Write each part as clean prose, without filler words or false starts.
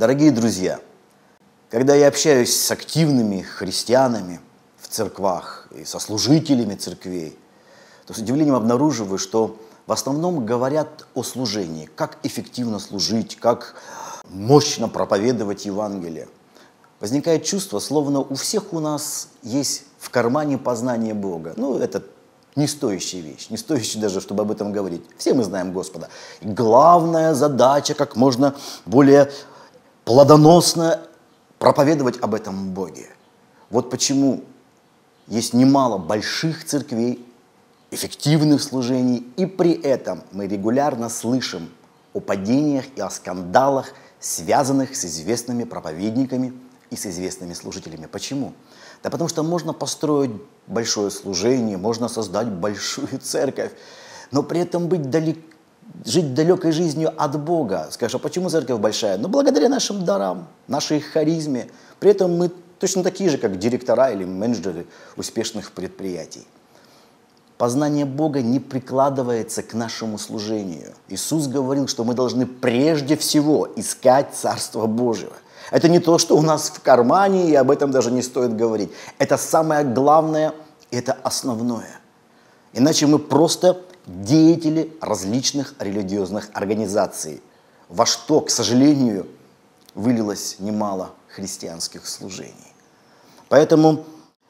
Дорогие друзья, когда я общаюсь с активными христианами в церквах и со служителями церквей, то с удивлением обнаруживаю, что в основном говорят о служении, как эффективно служить, как мощно проповедовать Евангелие. Возникает чувство, словно у всех у нас есть в кармане познание Бога. Это не стоящая вещь, не стоящая даже, чтобы об этом говорить. Все мы знаем Господа. И главная задача, как можно более плодоносно проповедовать об этом Боге. Вот почему есть немало больших церквей, эффективных служений, и при этом мы регулярно слышим о падениях и о скандалах, связанных с известными проповедниками и с известными служителями. Почему? Да потому что можно построить большое служение, можно создать большую церковь, но при этом жить далекой жизнью от Бога. Скажешь, а почему церковь большая? Благодаря нашим дарам, нашей харизме. При этом мы точно такие же, как директора или менеджеры успешных предприятий. Познание Бога не прикладывается к нашему служению. Иисус говорил, что мы должны прежде всего искать Царство Божьего. Это не то, что у нас в кармане, и об этом даже не стоит говорить. Это самое главное, это основное. Иначе мы просто деятели различных религиозных организаций, во что, к сожалению, вылилось немало христианских служений. Поэтому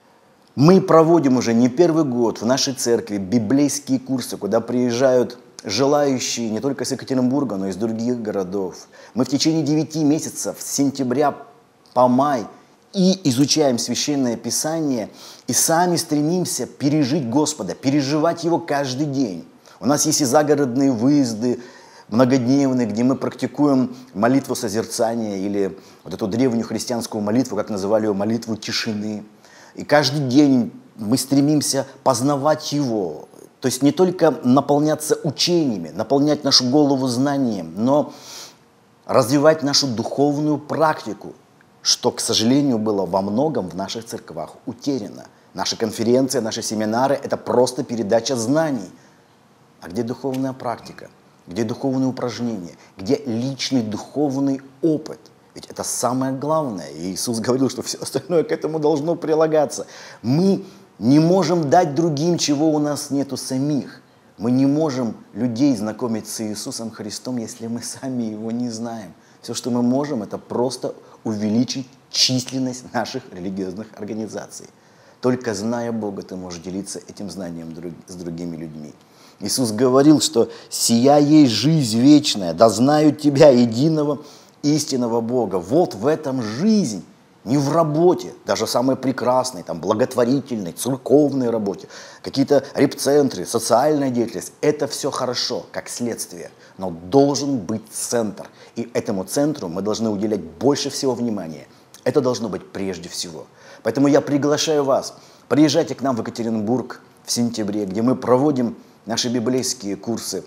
мы проводим уже не первый год в нашей церкви библейские курсы, куда приезжают желающие не только из Екатеринбурга, но и из других городов. Мы в течение 9 месяцев, с сентября по май, и изучаем Священное Писание, и сами стремимся пережить Господа, переживать Его каждый день. У нас есть и загородные выезды многодневные, где мы практикуем молитву созерцания, или вот эту древнюю христианскую молитву, как называли ее, молитву тишины. И каждый день мы стремимся познавать Его. То есть не только наполняться учениями, наполнять нашу голову знанием, но развивать нашу духовную практику, что, к сожалению, было во многом в наших церквах утеряно. Наши конференции, наши семинары – это просто передача знаний. А где духовная практика? Где духовные упражнения? Где личный духовный опыт? Ведь это самое главное. И Иисус говорил, что все остальное к этому должно прилагаться. Мы не можем дать другим, чего у нас нету самих. Мы не можем людей знакомить с Иисусом Христом, если мы сами Его не знаем. Все, что мы можем, это просто увеличить численность наших религиозных организаций. Только зная Бога, ты можешь делиться этим знанием с другими людьми. Иисус говорил, что «Сия есть жизнь вечная, да знают Тебя, единого истинного Бога». Вот в этом жизнь. Не в работе, даже самой прекрасной, благотворительной, церковной работе, какие-то репцентры, социальная деятельность. Это все хорошо, как следствие, но должен быть центр. И этому центру мы должны уделять больше всего внимания. Это должно быть прежде всего. Поэтому я приглашаю вас, приезжайте к нам в Екатеринбург в сентябре, где мы проводим наши библейские курсы.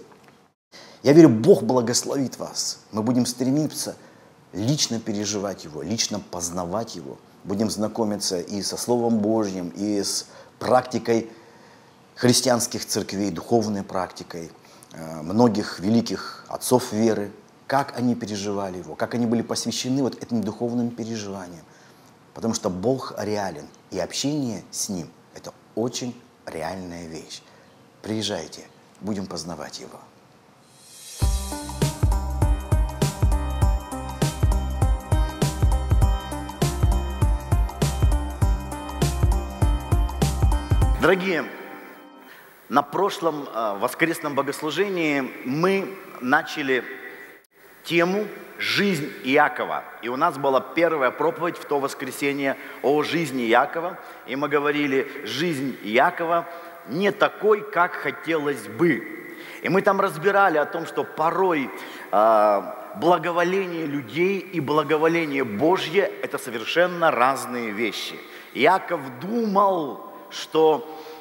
Я верю, Бог благословит вас. Мы будем стремиться лично переживать Его, лично познавать Его. Будем знакомиться и со Словом Божьим, и с практикой христианских церквей, духовной практикой многих великих отцов веры, как они переживали Его, как они были посвящены этим духовным переживаниям. Потому что Бог реален, и общение с Ним – это очень реальная вещь. Приезжайте, будем познавать Его. Дорогие, на прошлом воскресном богослужении мы начали тему «Жизнь Иакова». И у нас была первая проповедь в то воскресенье о жизни Иакова. И мы говорили, жизнь Иакова не такой, как хотелось бы. И мы там разбирали о том, что порой благоволение людей и благоволение Божье – это совершенно разные вещи. Иаков думал, что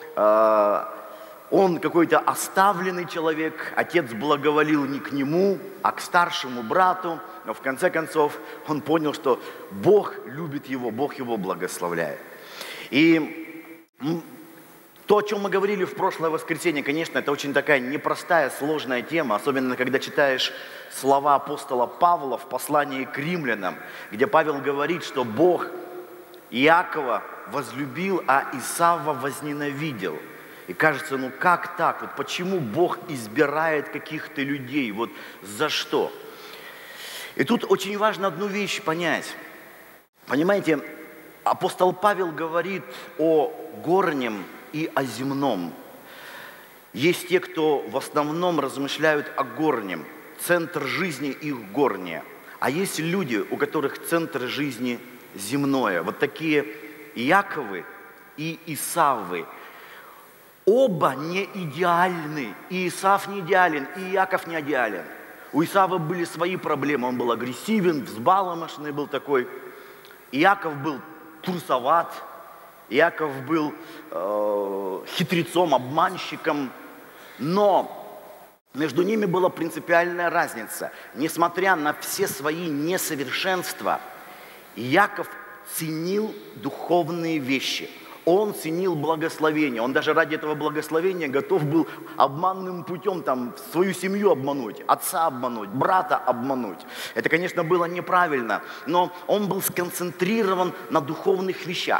он какой-то оставленный человек, отец благоволил не к нему, а к старшему брату, но в конце концов он понял, что Бог любит его, Бог его благословляет. И То, о чем мы говорили в прошлое воскресенье, конечно, это очень такая непростая, сложная тема, особенно когда читаешь слова апостола Павла в послании к римлянам, где Павел говорит, что Бог Иакова возлюбил, а Исава возненавидел. И кажется, ну как так? Вот почему Бог избирает каких-то людей? Вот за что? И тут очень важно одну вещь понять. Понимаете, апостол Павел говорит о горнем и о земном. Есть те, кто в основном размышляют о горнем. Центр жизни их горнее. А есть люди, у которых центр жизни земное. Вот такие Иаковы и Исавы. Оба не идеальны. И Исав не идеален, и Иаков не идеален. У Исава были свои проблемы. Он был агрессивен, взбаломошный был такой. Иаков был трусоват. Иаков был хитрецом, обманщиком. Но между ними была принципиальная разница. Несмотря на все свои несовершенства, Иаков ценил духовные вещи. Он ценил благословение. Он даже ради этого благословения готов был обманным путем свою семью обмануть, отца обмануть, брата обмануть. Это, конечно, было неправильно, но он был сконцентрирован на духовных вещах.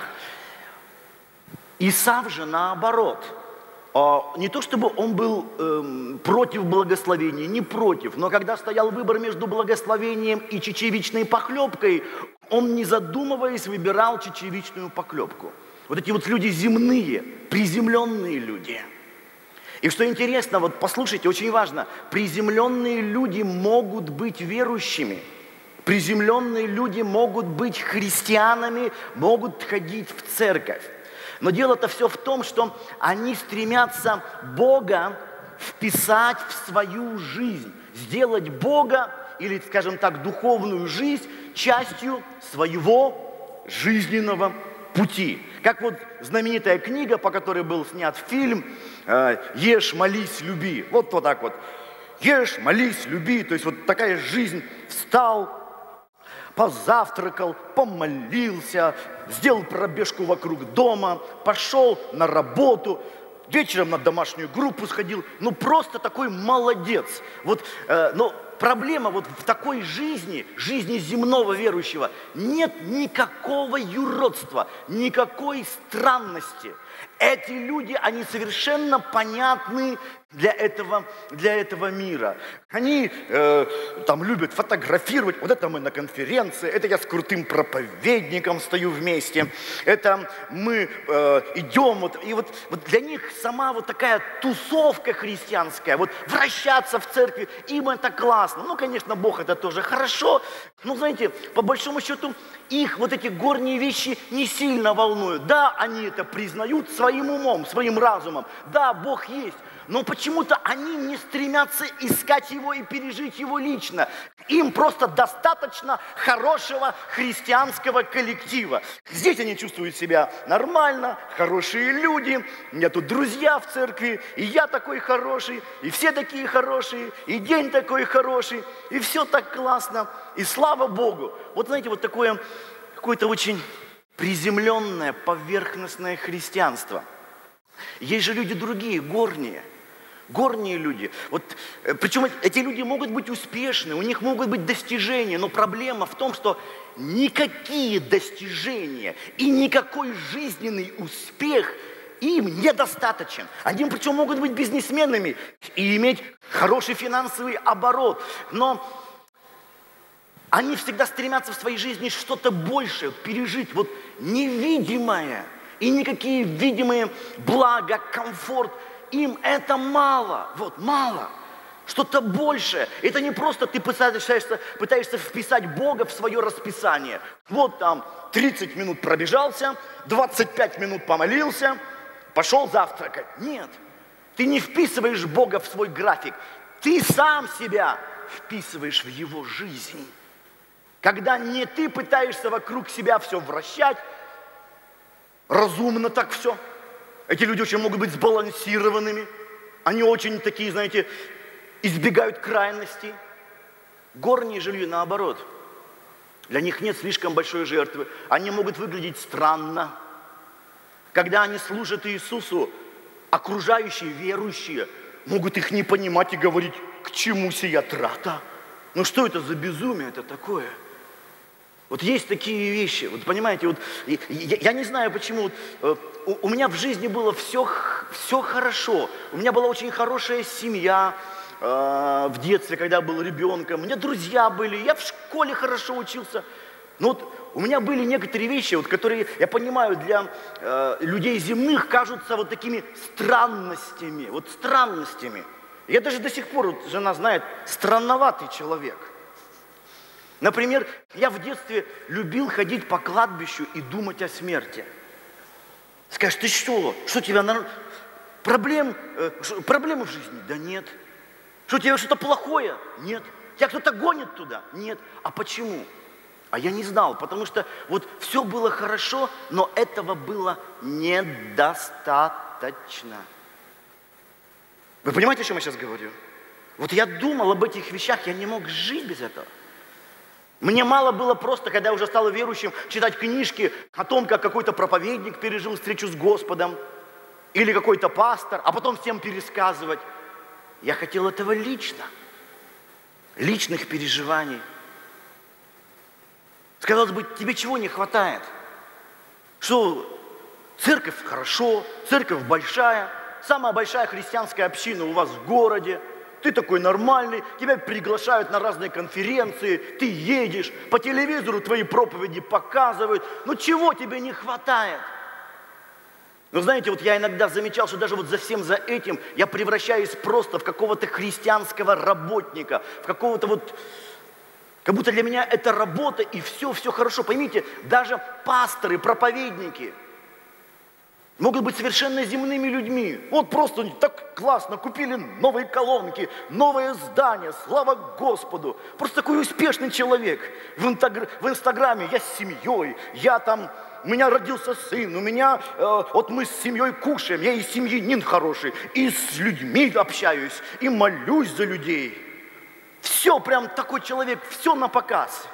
Исав же наоборот. Не то чтобы он был против благословения, не против, но когда стоял выбор между благословением и чечевичной похлебкой, он, не задумываясь, выбирал чечевичную похлебку. Вот эти вот люди земные, приземленные люди. И что интересно, вот послушайте, очень важно, приземленные люди могут быть верующими, приземленные люди могут быть христианами, могут ходить в церковь. Но дело-то все в том, что они стремятся Бога вписать в свою жизнь, сделать Бога, или, скажем так, духовную жизнь частью своего жизненного пути. Как вот знаменитая книга, по которой был снят фильм «Ешь, молись, люби». Вот так вот. Ешь, молись, люби. То есть вот такая жизнь. Встал, позавтракал, помолился, сделал пробежку вокруг дома, пошел на работу, вечером на домашнюю группу сходил. Ну, просто такой молодец. Но проблема вот в такой жизни, жизни земного верующего, нет никакого юродства, никакой странности. Эти люди, они совершенно понятны для этого мира. Они любят фотографировать. Вот это мы на конференции, это я с крутым проповедником стою вместе, это мы идем. И вот для них сама вот такая тусовка христианская, вот вращаться в церкви, им это классно. Ну, конечно, Бог это тоже хорошо, но, знаете, по большому счету, их вот эти горние вещи не сильно волнуют. Да, они это признают своим умом, своим разумом. Да, Бог есть. Но почему-то они не стремятся искать Его и пережить Его лично. Им просто достаточно хорошего христианского коллектива. Здесь они чувствуют себя нормально, хорошие люди. У меня тут друзья в церкви, и я такой хороший, и все такие хорошие, и день такой хороший, и все так классно. И слава Богу. Вот знаете, вот такое какое-то очень приземленное, поверхностное христианство. Есть же люди другие, горние люди. Причем эти люди могут быть успешны, у них могут быть достижения, но проблема в том, что никакие достижения и никакой жизненный успех им недостаточен. Они причем могут быть бизнесменами и иметь хороший финансовый оборот, но они всегда стремятся в своей жизни что-то большее, пережить невидимое. И никакие видимые блага, комфорт, им это мало. Мало. Что-то большее. Это не просто ты пытаешься вписать Бога в свое расписание. 30 минут пробежался, 25 минут помолился, пошел завтракать. Нет, ты не вписываешь Бога в свой график. Ты сам себя вписываешь в Его жизнь. Когда не ты пытаешься вокруг себя все вращать, разумно так все. Эти люди очень могут быть сбалансированными. Они очень такие, знаете, избегают крайностей. Горние же люди наоборот. Для них нет слишком большой жертвы. Они могут выглядеть странно. Когда они служат Иисусу, окружающие верующие могут их не понимать и говорить, к чему сия трата? Ну что это за безумие это такое? Вот есть такие вещи, вот понимаете, вот, я не знаю почему, у меня в жизни было все хорошо, у меня была очень хорошая семья в детстве, когда я был ребенком, у меня друзья были, я в школе хорошо учился, но вот у меня были некоторые вещи, вот, которые, я понимаю, для людей земных кажутся вот такими странностями, вот странностями. Я даже до сих пор, вот, жена знает, странноватый человек. Например, я в детстве любил ходить по кладбищу и думать о смерти. Скажешь, ты что? Что у тебя проблемы в жизни? Да нет. Что у тебя что-то плохое? Нет. Тебя кто-то гонит туда? Нет. А почему? А я не знал, потому что вот все было хорошо, но этого было недостаточно. Вы понимаете, о чем я сейчас говорю? Вот я думал об этих вещах, я не мог жить без этого. Мне мало было просто, когда я уже стал верующим, читать книжки о том, как какой-то проповедник пережил встречу с Господом, или какой-то пастор, а потом всем пересказывать. Я хотел этого лично, личных переживаний. Казалось бы, тебе чего не хватает? Что церковь хорошо, церковь большая, самая большая христианская община у вас в городе, ты такой нормальный, тебя приглашают на разные конференции, ты едешь, по телевизору твои проповеди показывают. Ну чего тебе не хватает? Но знаете, вот я иногда замечал, что даже вот за всем за этим я превращаюсь просто в какого-то христианского работника, в какого-то вот, как будто для меня это работа и все хорошо. Поймите, даже пасторы, проповедники могут быть совершенно земными людьми. Вот просто так классно, купили новые колонки, новое здание, слава Господу. Просто такой успешный человек. В Инстаграме я с семьей, у меня родился сын, вот мы с семьей кушаем, я и семьянин хороший, и с людьми общаюсь, и молюсь за людей. Все прям такой человек, все на показ.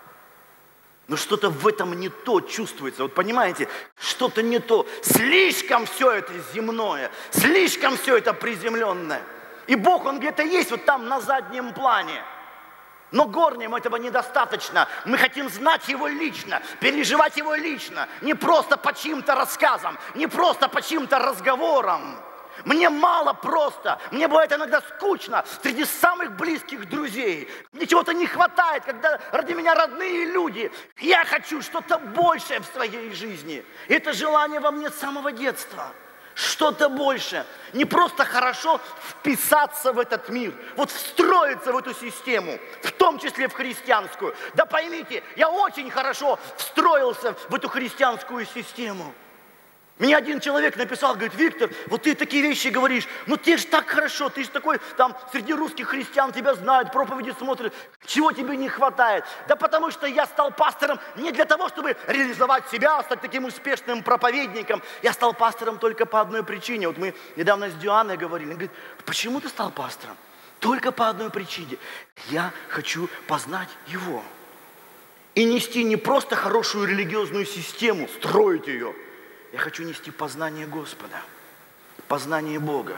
Но что-то в этом не то чувствуется. Вот понимаете, что-то не то. Слишком все это земное, слишком все это приземленное. И Бог, Он где-то есть вот там на заднем плане. Но горним этого недостаточно. Мы хотим знать Его лично, переживать Его лично. Не просто по чьим-то рассказам, не просто по чьим-то разговорам. Мне мало просто, мне бывает иногда скучно среди самых близких друзей. Мне чего-то не хватает, когда ради меня родные люди. Я хочу что-то большее в своей жизни. Это желание во мне с самого детства. Что-то большее. Не просто хорошо вписаться в этот мир, вот встроиться в эту систему, в том числе в христианскую. Да поймите, я очень хорошо встроился в эту христианскую систему. Мне один человек написал, говорит, Виктор, вот ты такие вещи говоришь, но тебе же так хорошо, ты же такой, там, среди русских христиан тебя знают, проповеди смотрят, чего тебе не хватает? Да потому что я стал пастором не для того, чтобы реализовать себя, стать таким успешным проповедником. Я стал пастором только по одной причине. Вот мы недавно с Дианой говорили, она говорит, почему ты стал пастором? Только по одной причине. Я хочу познать Его. И нести не просто хорошую религиозную систему, строить ее. Я хочу нести познание Господа, познание Бога.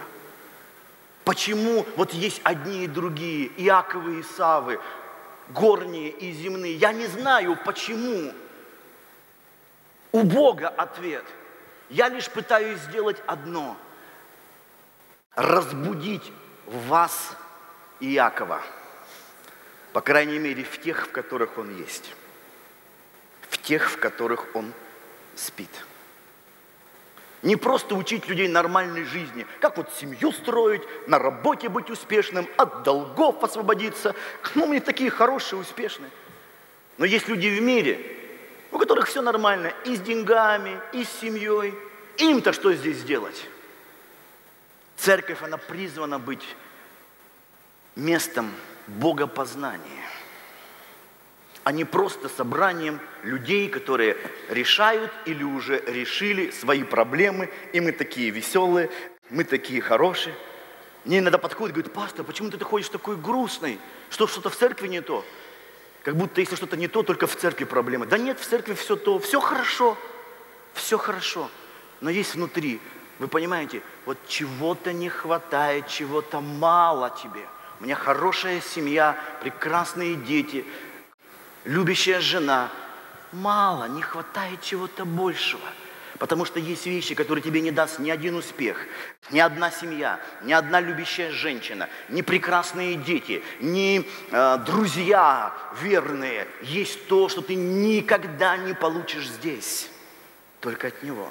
Почему вот есть одни и другие, Иаковы и Исавы, горние и земные? Я не знаю, почему. У Бога ответ. Я лишь пытаюсь сделать одно. Разбудить в вас Иакова. По крайней мере, в тех, в которых он есть. В тех, в которых он спит. Не просто учить людей нормальной жизни, как вот семью строить, на работе быть успешным, от долгов освободиться. Ну, мы такие хорошие, успешные. Но есть люди в мире, у которых все нормально, и с деньгами, и с семьей. Им-то что здесь делать? Церковь, она призвана быть местом богопознания, а не просто собранием людей, которые решают или уже решили свои проблемы, и мы такие веселые, мы такие хорошие. Мне иногда подходит и говорит, пастор, почему ты ходишь такой грустный? Что-то в церкви не то? Как будто если что-то не то, только в церкви проблемы. Да нет, в церкви все то, все хорошо, но есть внутри Вы понимаете, вот чего-то не хватает, чего-то мало тебе. У меня хорошая семья, прекрасные дети, любящая жена. Мало, не хватает чего-то большего. Потому что есть вещи, которые тебе не даст ни один успех, ни одна семья, ни одна любящая женщина, ни прекрасные дети, ни друзья верные. Есть то, что ты никогда не получишь здесь, только от Него.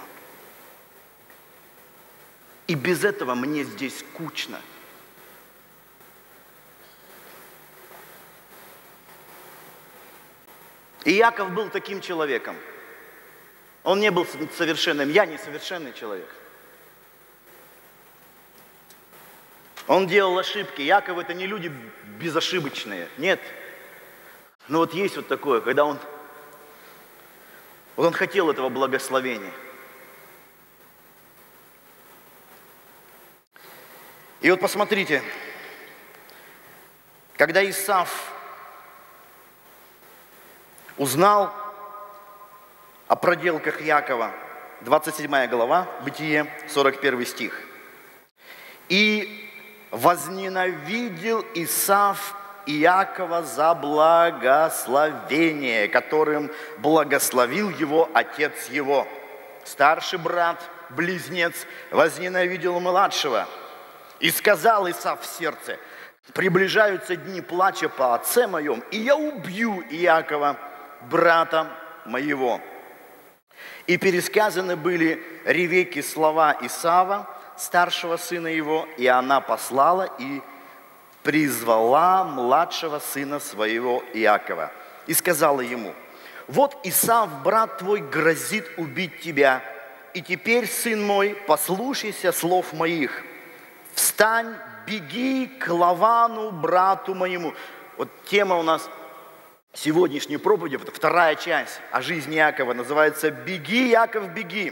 И без этого мне здесь скучно. И Иаков был таким человеком. Он не был совершенным. Я несовершенный человек. Он делал ошибки. Иаков — это не люди безошибочные. Нет. Но вот есть вот такое, когда он хотел этого благословения. И вот посмотрите, когда Исав узнал о проделках Иакова, 27 глава, Бытие, 41 стих. «И возненавидел Исав Иакова за благословение, которым благословил его отец его. Старший брат, близнец, возненавидел младшего. И сказал Исав в сердце: приближаются дни плача по отце моем, и я убью Иакова, брата моего». И пересказаны были Ревекке слова Исава, старшего сына его, и она послала и призвала младшего сына своего Иакова. И сказала ему: вот Исав, брат твой, грозит убить тебя, и теперь, сын мой, послушайся слов моих. Встань, беги к Лавану, брату моему. Вот тема у нас сегодняшней проповеди, это вторая часть о жизни Иакова, называется «Беги, Иаков, беги».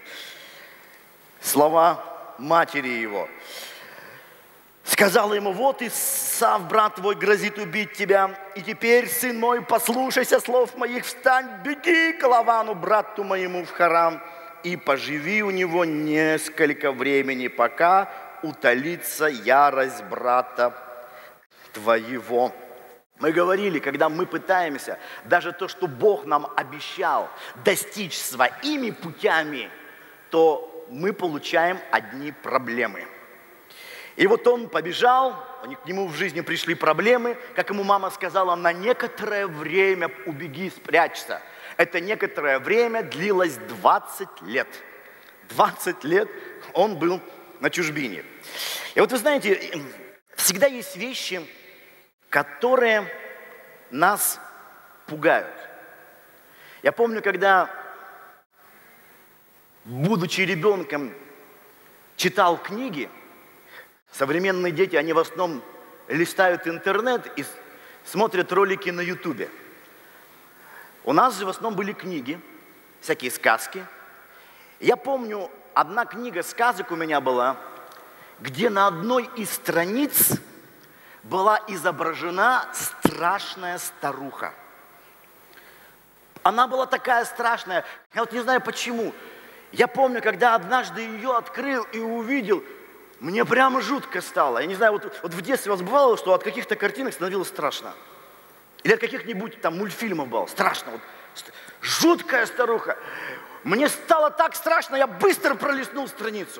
Слова матери его. Сказала ему: вот Исав, брат твой, грозит убить тебя, и теперь, сын мой, послушайся слов моих, встань, беги к Лавану, брату моему, в Харан, и поживи у него несколько времени, пока утолится ярость брата твоего. Мы говорили, когда мы пытаемся даже то, что Бог нам обещал, достичь своими путями, то мы получаем одни проблемы. И вот он побежал, к нему в жизни пришли проблемы, как ему мама сказала: на некоторое время убеги, спрячься. Это некоторое время длилось 20 лет. 20 лет он был на чужбине. И вот вы знаете, всегда есть вещи, которые нас пугают. Я помню, когда, будучи ребенком, читал книги, современные дети, они в основном листают интернет и смотрят ролики на Ютубе. У нас же в основном были книги, всякие сказки. Я помню, одна книга сказок у меня была, где на одной из страниц была изображена страшная старуха. Она была такая страшная, я вот не знаю почему. Я помню, когда однажды ее открыл и увидел, мне прямо жутко стало. Я не знаю, вот в детстве у вас бывало, что от каких-то картинок становилось страшно? Или от каких-нибудь там мультфильмов было страшно? Вот, жуткая старуха. Мне стало так страшно, я быстро пролистнул страницу.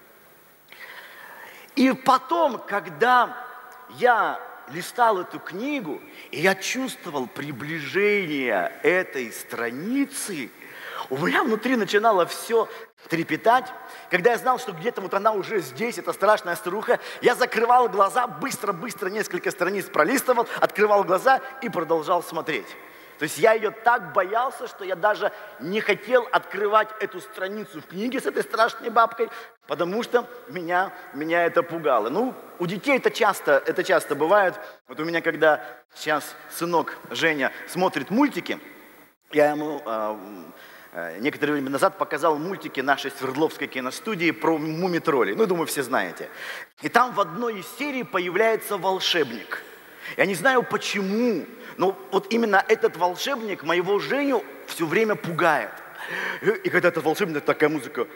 И потом, когда я листал эту книгу, и я чувствовал приближение этой страницы, у меня внутри начинало все трепетать. Когда я знал, что где-то вот она уже здесь, эта страшная старуха, я закрывал глаза, быстро-быстро несколько страниц пролистывал, открывал глаза и продолжал смотреть. То есть я ее так боялся, что я даже не хотел открывать эту страницу в книге с этой страшной бабкой, потому что меня это пугало. Ну, у детей это часто бывает. Вот у меня, когда сейчас сынок Женя смотрит мультики, я ему некоторое время назад показал мультики нашей Свердловской киностудии про муми-троллей. Ну, думаю, все знаете. И там в одной из серий появляется волшебник. Я не знаю почему, но вот именно этот волшебник моего Женю все время пугает. И когда это волшебная такая музыка,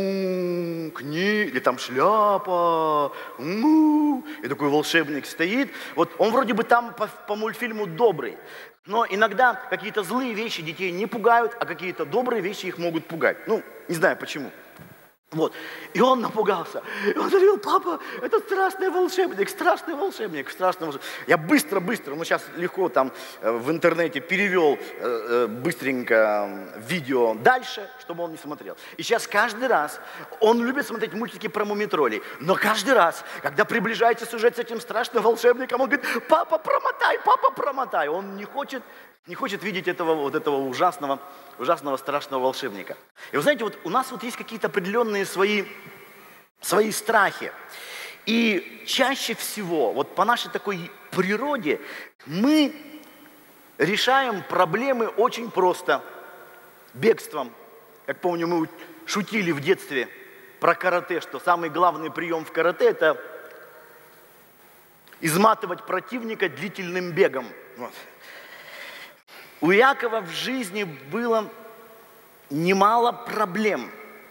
или там шляпа, и такой волшебник стоит. Вот он вроде бы там по мультфильму добрый, но иногда какие-то злые вещи детей не пугают, а какие-то добрые вещи их могут пугать. Ну, не знаю почему. Вот. И он напугался. И он говорил: папа, это страшный волшебник, страшный волшебник, страшный волшебник. Я быстро, ну сейчас легко там в интернете перевел быстренько видео дальше, чтобы он не смотрел. И сейчас каждый раз, он любит смотреть мультики про мумитролей, но каждый раз, когда приближается сюжет с этим страшным волшебником, он говорит: папа, промотай. Он не хочет видеть этого ужасного, страшного волшебника. И вы знаете, вот у нас вот есть какие-то определенные свои страхи. И чаще всего, вот по нашей такой природе, мы решаем проблемы очень просто. Бегством. Как помню, мы шутили в детстве про карате, что самый главный прием в карате – это изматывать противника длительным бегом. Вот. У Иакова в жизни было немало проблем,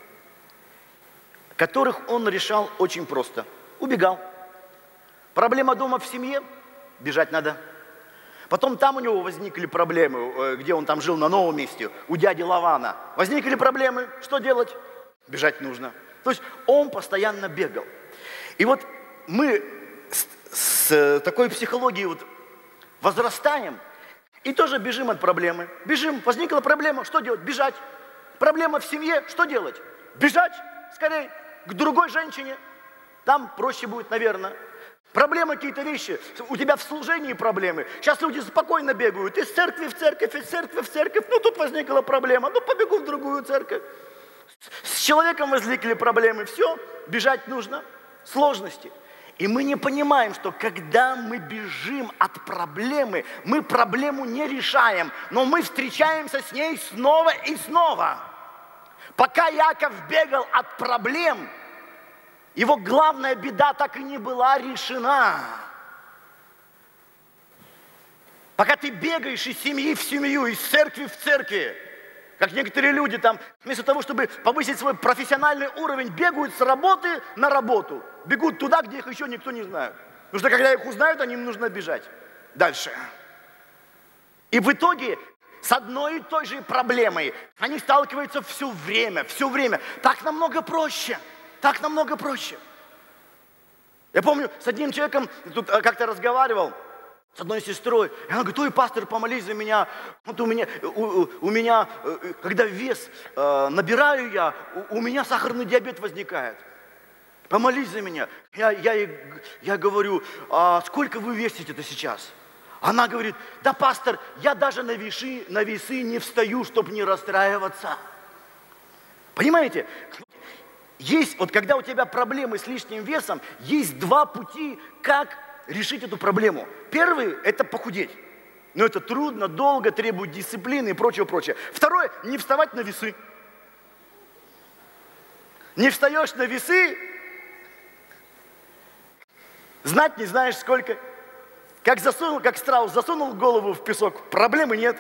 которых он решал очень просто. Убегал. Проблема дома в семье – бежать надо. Потом там у него возникли проблемы, где он там жил на новом месте, у дяди Лавана. Возникли проблемы, что делать? Бежать нужно. То есть он постоянно бегал. И вот мы с такой психологией вот возрастаем, и тоже бежим от проблемы. Бежим, возникла проблема, что делать? Бежать. Проблема в семье, что делать? Бежать скорее к другой женщине. Там проще будет, наверное. Проблемы, какие-то вещи. У тебя в служении проблемы. Сейчас люди спокойно бегают. Из церкви в церковь, из церкви в церковь. Ну, тут возникла проблема. Ну, побегу в другую церковь. С человеком возникли проблемы. Все, бежать нужно. Сложности. И мы не понимаем, что когда мы бежим от проблемы, мы проблему не решаем, но мы встречаемся с ней снова и снова. Пока Иаков бегал от проблем, его главная беда так и не была решена. Пока ты бегаешь из семьи в семью, из церкви в церкви, как некоторые люди там, вместо того, чтобы повысить свой профессиональный уровень, бегают с работы на работу. Бегут туда, где их еще никто не знает. Потому что когда их узнают, им нужно бежать дальше. И в итоге с одной и той же проблемой они сталкиваются все время. Так намного проще. Я помню, с одним человеком тут как-то разговаривал, с одной сестрой. И она говорит: ой, пастор, помолись за меня. Вот у меня, когда вес набираю у меня сахарный диабет возникает. Помолись за меня. Я говорю: а сколько вы весите-то сейчас? Она говорит: да, пастор, я даже на весы не встаю, чтобы не расстраиваться. Понимаете? Есть, вот когда у тебя проблемы с лишним весом, есть два пути, как решить эту проблему. Первый – это похудеть. Но это трудно, долго, требует дисциплины и прочее. Второе – не вставать на весы. Не встаешь на весы, знать не знаешь сколько. Как страус засунул голову в песок, проблемы нет.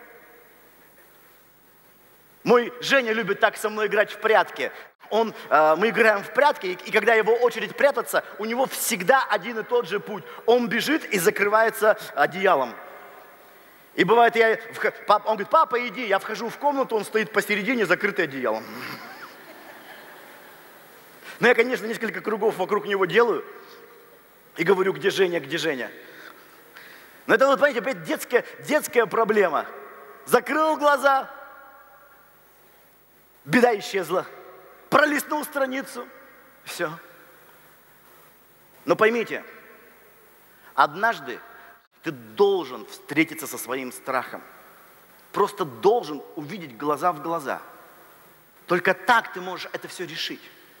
Мой Женя любит так со мной играть в прятки. Мы играем в прятки, и когда его очередь прятаться, у него всегда один и тот же путь. Он бежит и закрывается одеялом. И бывает, он говорит: папа, иди. Я вхожу в комнату, он стоит посередине, закрытый одеялом. Но я, конечно, несколько кругов вокруг него делаю и говорю: где Женя, где Женя? Но это, вот, понимаете, опять детская проблема. Закрыл глаза, беда исчезла. Пролистнул страницу, все. Но поймите, однажды ты должен встретиться со своим страхом. Просто должен увидеть глаза в глаза. Только так ты можешь это все решить.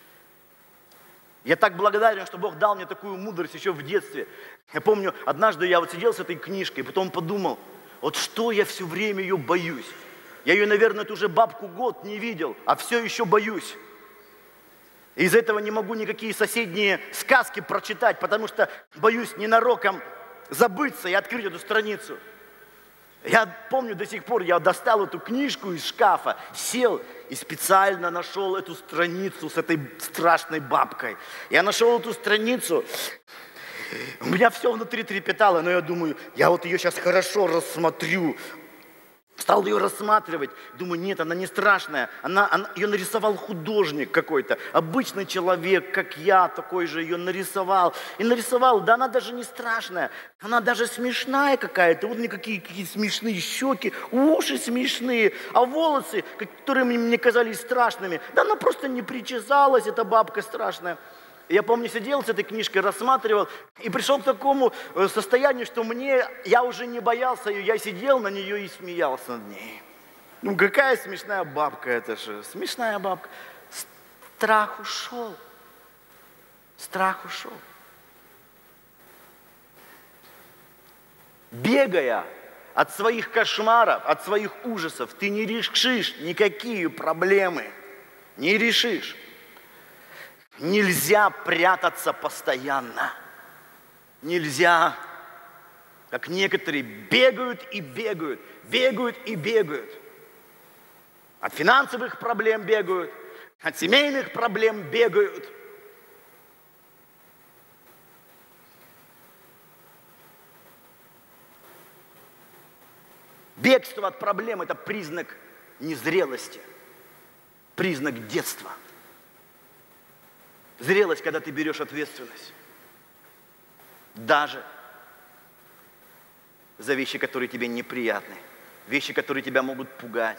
Я так благодарен, что Бог дал мне такую мудрость еще в детстве. Я помню, однажды я вот сидел с этой книжкой, потом подумал, вот что я все время ее боюсь. Я ее, наверное, эту уже бабку год не видел, а все еще боюсь. И из-за этого не могу никакие соседние сказки прочитать, потому что боюсь ненароком забыться и открыть эту страницу. Я помню до сих пор, я достал эту книжку из шкафа, сел и специально нашел эту страницу с этой страшной бабкой. Я нашел эту страницу, у меня все внутри трепетало, но я думаю, я вот ее сейчас хорошо рассмотрю. Стал ее рассматривать, думаю, нет, она не страшная, ее нарисовал художник какой-то, обычный человек, как я, такой же ее нарисовал. И нарисовал, да она даже не страшная, она даже смешная какая-то, вот какие смешные щеки, уши смешные, а волосы, которые мне казались страшными, да она просто не причесалась, эта бабка страшная. Я помню, сидел с этой книжкой, рассматривал и пришел к такому состоянию, что я уже не боялся ее, я сидел на нее и смеялся над ней. Ну какая смешная бабка, это же смешная бабка. Страх ушел. Страх ушел. Бегая от своих кошмаров, от своих ужасов, ты не решишь никакие проблемы. Не решишь. Нельзя прятаться постоянно. Нельзя, как некоторые бегают и бегают, бегают и бегают. От финансовых проблем бегают, от семейных проблем бегают. Бегство от проблем – это признак незрелости, признак детства. Зрелость, когда ты берешь ответственность. Даже за вещи, которые тебе неприятны. Вещи, которые тебя могут пугать.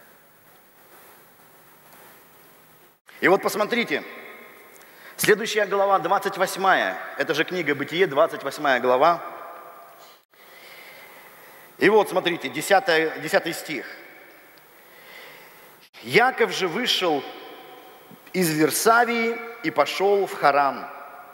И вот посмотрите. Следующая глава, 28. Это же книга Бытие, 28 глава. И вот, смотрите, 10 стих. Яков же вышел из Вирсавии и пошел в Харан.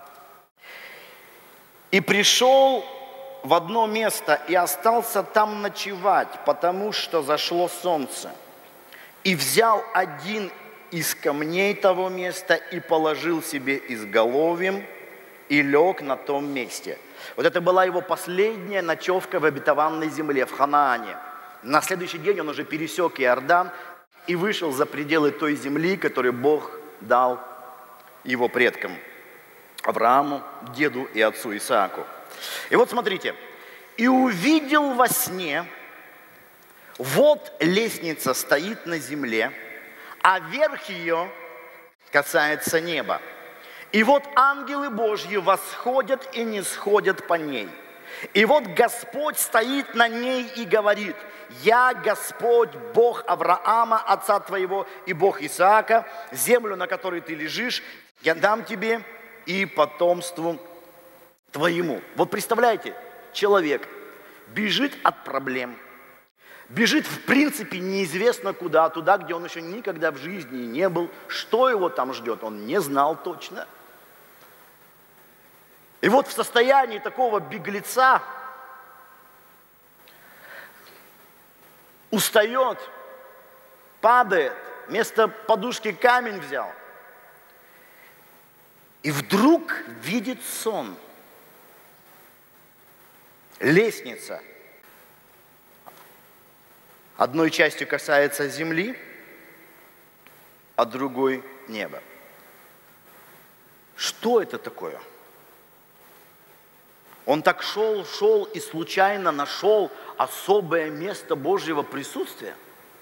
И пришел в одно место и остался там ночевать, потому что зашло солнце. И взял один из камней того места и положил себе изголовьем и лег на том месте. Вот это была его последняя ночевка в обетованной земле, в Ханаане. На следующий день он уже пересек Иордан и вышел за пределы той земли, которую Бог дал его предкам, Аврааму, деду и отцу Исааку. И вот смотрите. «И увидел во сне, вот лестница стоит на земле, а верх ее касается неба. И вот ангелы Божьи восходят и нисходят по ней. И вот Господь стоит на ней и говорит: я Господь, Бог Авраама, отца твоего, и Бог Исаака, землю, на которой ты лежишь, я дам тебе и потомству твоему». Вот представляете, человек бежит от проблем, бежит в принципе неизвестно куда, туда, где он еще никогда в жизни не был, что его там ждет, он не знал точно. И вот в состоянии такого беглеца устает, падает, вместо подушки камень взял. И вдруг видит сон. Лестница одной частью касается земли, а другой неба. Что это такое? Он так шел и случайно нашел особое место Божьего присутствия.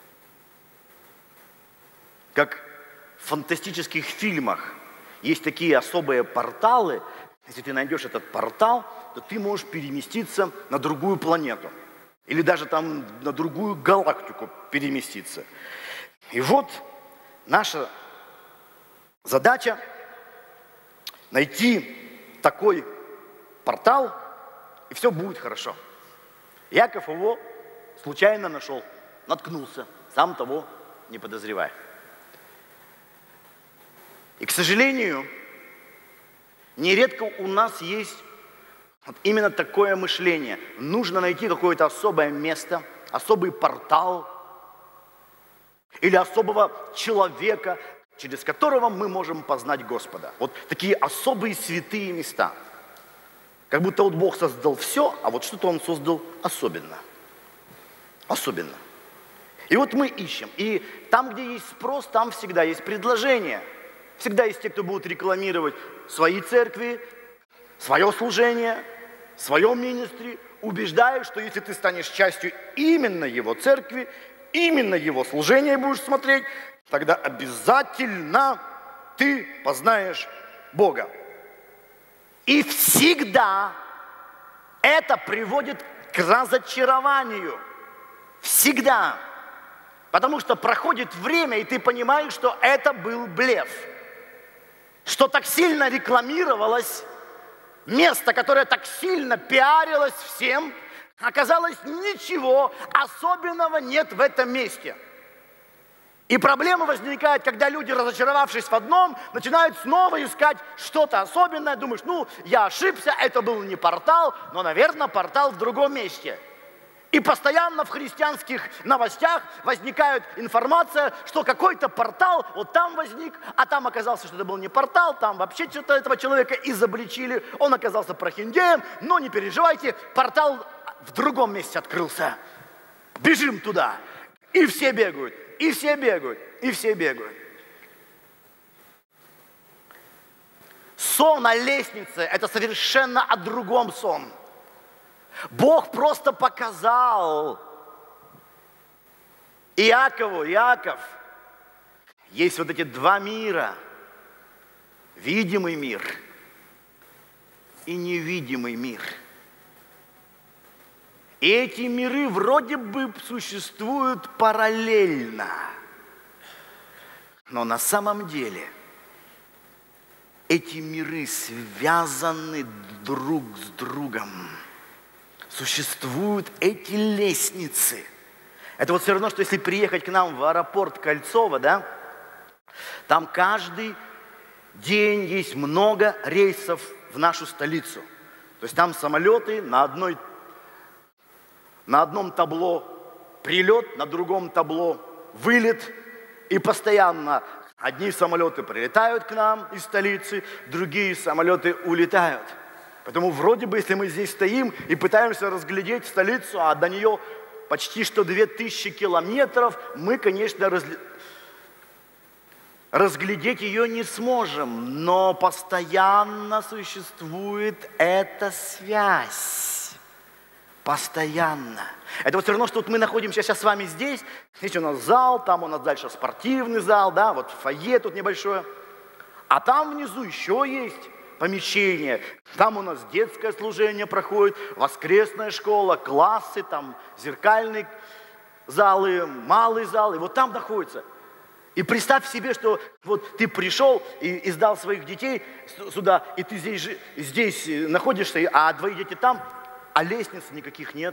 Как в фантастических фильмах есть такие особые порталы. Если ты найдешь этот портал, то ты можешь переместиться на другую планету. Или даже там на другую галактику переместиться. И вот наша задача найти такой портал, и все будет хорошо. Яков его случайно нашел, наткнулся, сам того не подозревая. И, к сожалению, нередко у нас есть вот именно такое мышление. Нужно найти какое-то особое место, особый портал или особого человека, через которого мы можем познать Господа. Вот такие особые святые места. Как будто вот Бог создал все, а вот что-то Он создал особенно. Особенно. И вот мы ищем. И там, где есть спрос, там всегда есть предложение. Всегда есть те, кто будут рекламировать свои церкви, свое служение, свое министри, убеждая, что если ты станешь частью именно его церкви, именно его служения будешь смотреть, тогда обязательно ты познаешь Бога. И всегда это приводит к разочарованию. Всегда. Потому что проходит время, и ты понимаешь, что это был блеф. Что так сильно рекламировалось, место, которое так сильно пиарилось всем, оказалось, ничего особенного нет в этом месте. И проблема возникает, когда люди, разочаровавшись в одном, начинают снова искать что-то особенное. Думаешь, ну, я ошибся, это был не портал, но, наверное, портал в другом месте. И постоянно в христианских новостях возникает информация, что какой-то портал вот там возник, а там оказалось, что это был не портал, там вообще что-то этого человека изобличили, он оказался прохиндеем, но не переживайте, портал в другом месте открылся. Бежим туда. И все бегают, и все бегают, и все бегают. Сон о лестнице – это совершенно о другом сон. Бог просто показал Иакову: Иаков, есть вот эти два мира, видимый мир и невидимый мир. И эти миры вроде бы существуют параллельно, но на самом деле эти миры связаны друг с другом. Существуют эти лестницы. Это вот все равно, что если приехать к нам в аэропорт Кольцово, да, там каждый день есть много рейсов в нашу столицу. То есть там самолеты на одном табло прилет, на другом табло вылет. И постоянно одни самолеты прилетают к нам из столицы, другие самолеты улетают. Поэтому вроде бы, если мы здесь стоим и пытаемся разглядеть столицу, а до нее почти что 2000 километров, мы, конечно, разглядеть ее не сможем. Но постоянно существует эта связь. Постоянно. Это вот все равно, что вот мы находимся сейчас с вами здесь. Здесь у нас зал, там у нас дальше спортивный зал, да, вот фойе тут небольшое. А там внизу еще есть помещение. Там у нас детское служение проходит, воскресная школа, классы, там зеркальные залы, малый зал. И вот там находится. И представь себе, что вот ты пришел и сдал своих детей сюда, и ты здесь находишься, а твои дети там, а лестниц никаких нет.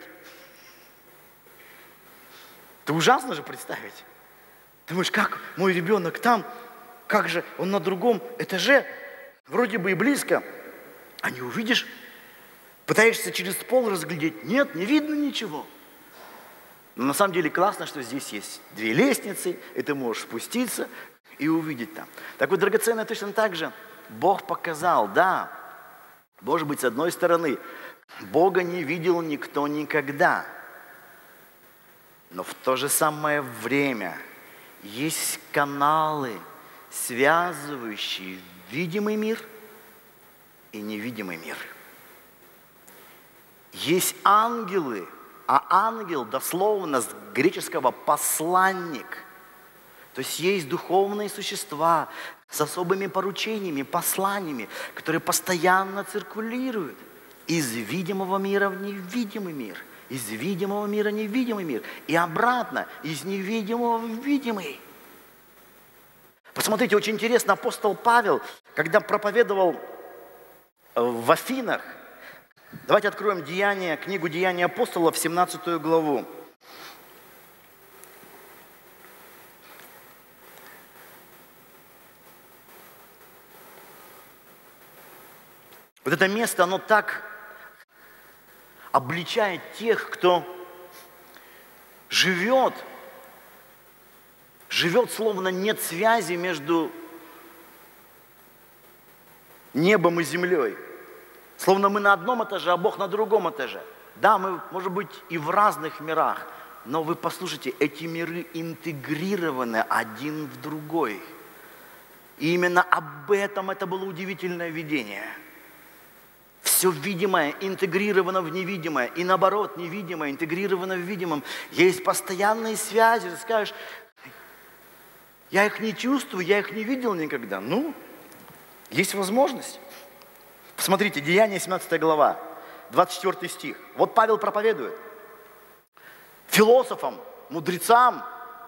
Это ужасно же представить. Ты думаешь, как мой ребенок там, как же он на другом этаже, вроде бы и близко, а не увидишь, пытаешься через пол разглядеть, нет, не видно ничего. Но на самом деле классно, что здесь есть две лестницы, и ты можешь спуститься и увидеть там. Так вот, драгоценное точно так же. Бог показал, да, может быть, с одной стороны, Бога не видел никто никогда. Но в то же самое время есть каналы, связывающие видимый мир и невидимый мир. Есть ангелы, а ангел дословно с греческого посланник. То есть есть духовные существа с особыми поручениями, посланиями, которые постоянно циркулируют из видимого мира в невидимый мир, из видимого мира в невидимый мир и обратно, из невидимого в видимый. Посмотрите, очень интересно, апостол Павел, когда проповедовал в Афинах, давайте откроем книгу «Деяния апостолов», 17 главу. Вот это место, оно так обличает тех, кто живет, словно нет связи между небом и землей. Словно мы на одном этаже, а Бог на другом этаже. Да, мы, может быть, и в разных мирах, Но вы послушайте, эти миры интегрированы один в другой. И именно об этом это было удивительное видение. Все видимое интегрировано в невидимое, и наоборот, невидимое интегрировано в видимом. Есть постоянные связи, ты скажешь, я их не чувствую, я их не видел никогда. Ну, есть возможность. Посмотрите, Деяния 17 глава, 24 стих. Вот Павел проповедует философам, мудрецам.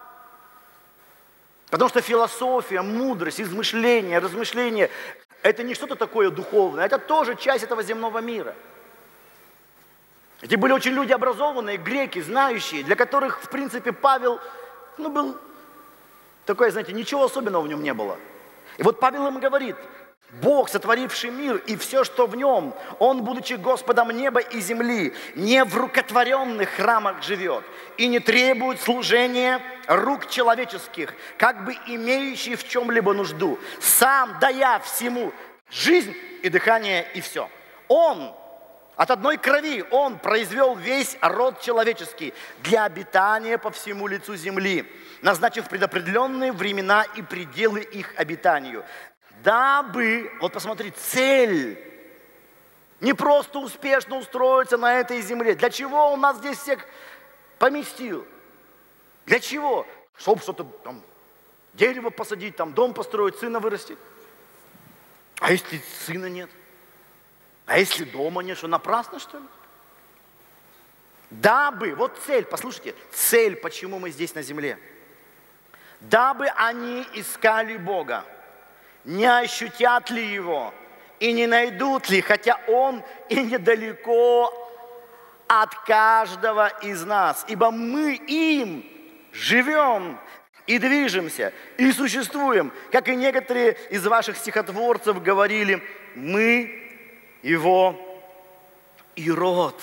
Потому что философия, мудрость, измышление, размышление – это не что-то такое духовное, это тоже часть этого земного мира. Эти были очень люди образованные, греки, знающие, для которых, в принципе, Павел, был такой, знаете, ничего особенного в нем не было. И вот Павел им говорит, Бог, сотворивший мир и все, что в нем, Он, будучи Господом неба и земли, не в рукотворенных храмах живет и не требует служения рук человеческих, как бы имеющий в чем-либо нужду, сам дая всему жизнь и дыхание и все. Он, от одной крови, Он произвел весь род человеческий для обитания по всему лицу земли, назначив предопределенные времена и пределы их обитанию. Дабы, вот посмотри, цель, не просто успешно устроиться на этой земле. Для чего Он нас здесь всех поместил? Для чего? Чтобы что-то там, дерево посадить, там, дом построить, сына вырастить. А если сына нет? А если дома нет, что напрасно, что ли? Дабы, вот цель, послушайте, цель, почему мы здесь на земле. Дабы они искали Бога. Не ощутят ли Его и не найдут ли, хотя Он и недалеко от каждого из нас, ибо мы им живем и движемся, и существуем, как и некоторые из ваших стихотворцев говорили, мы Его и род.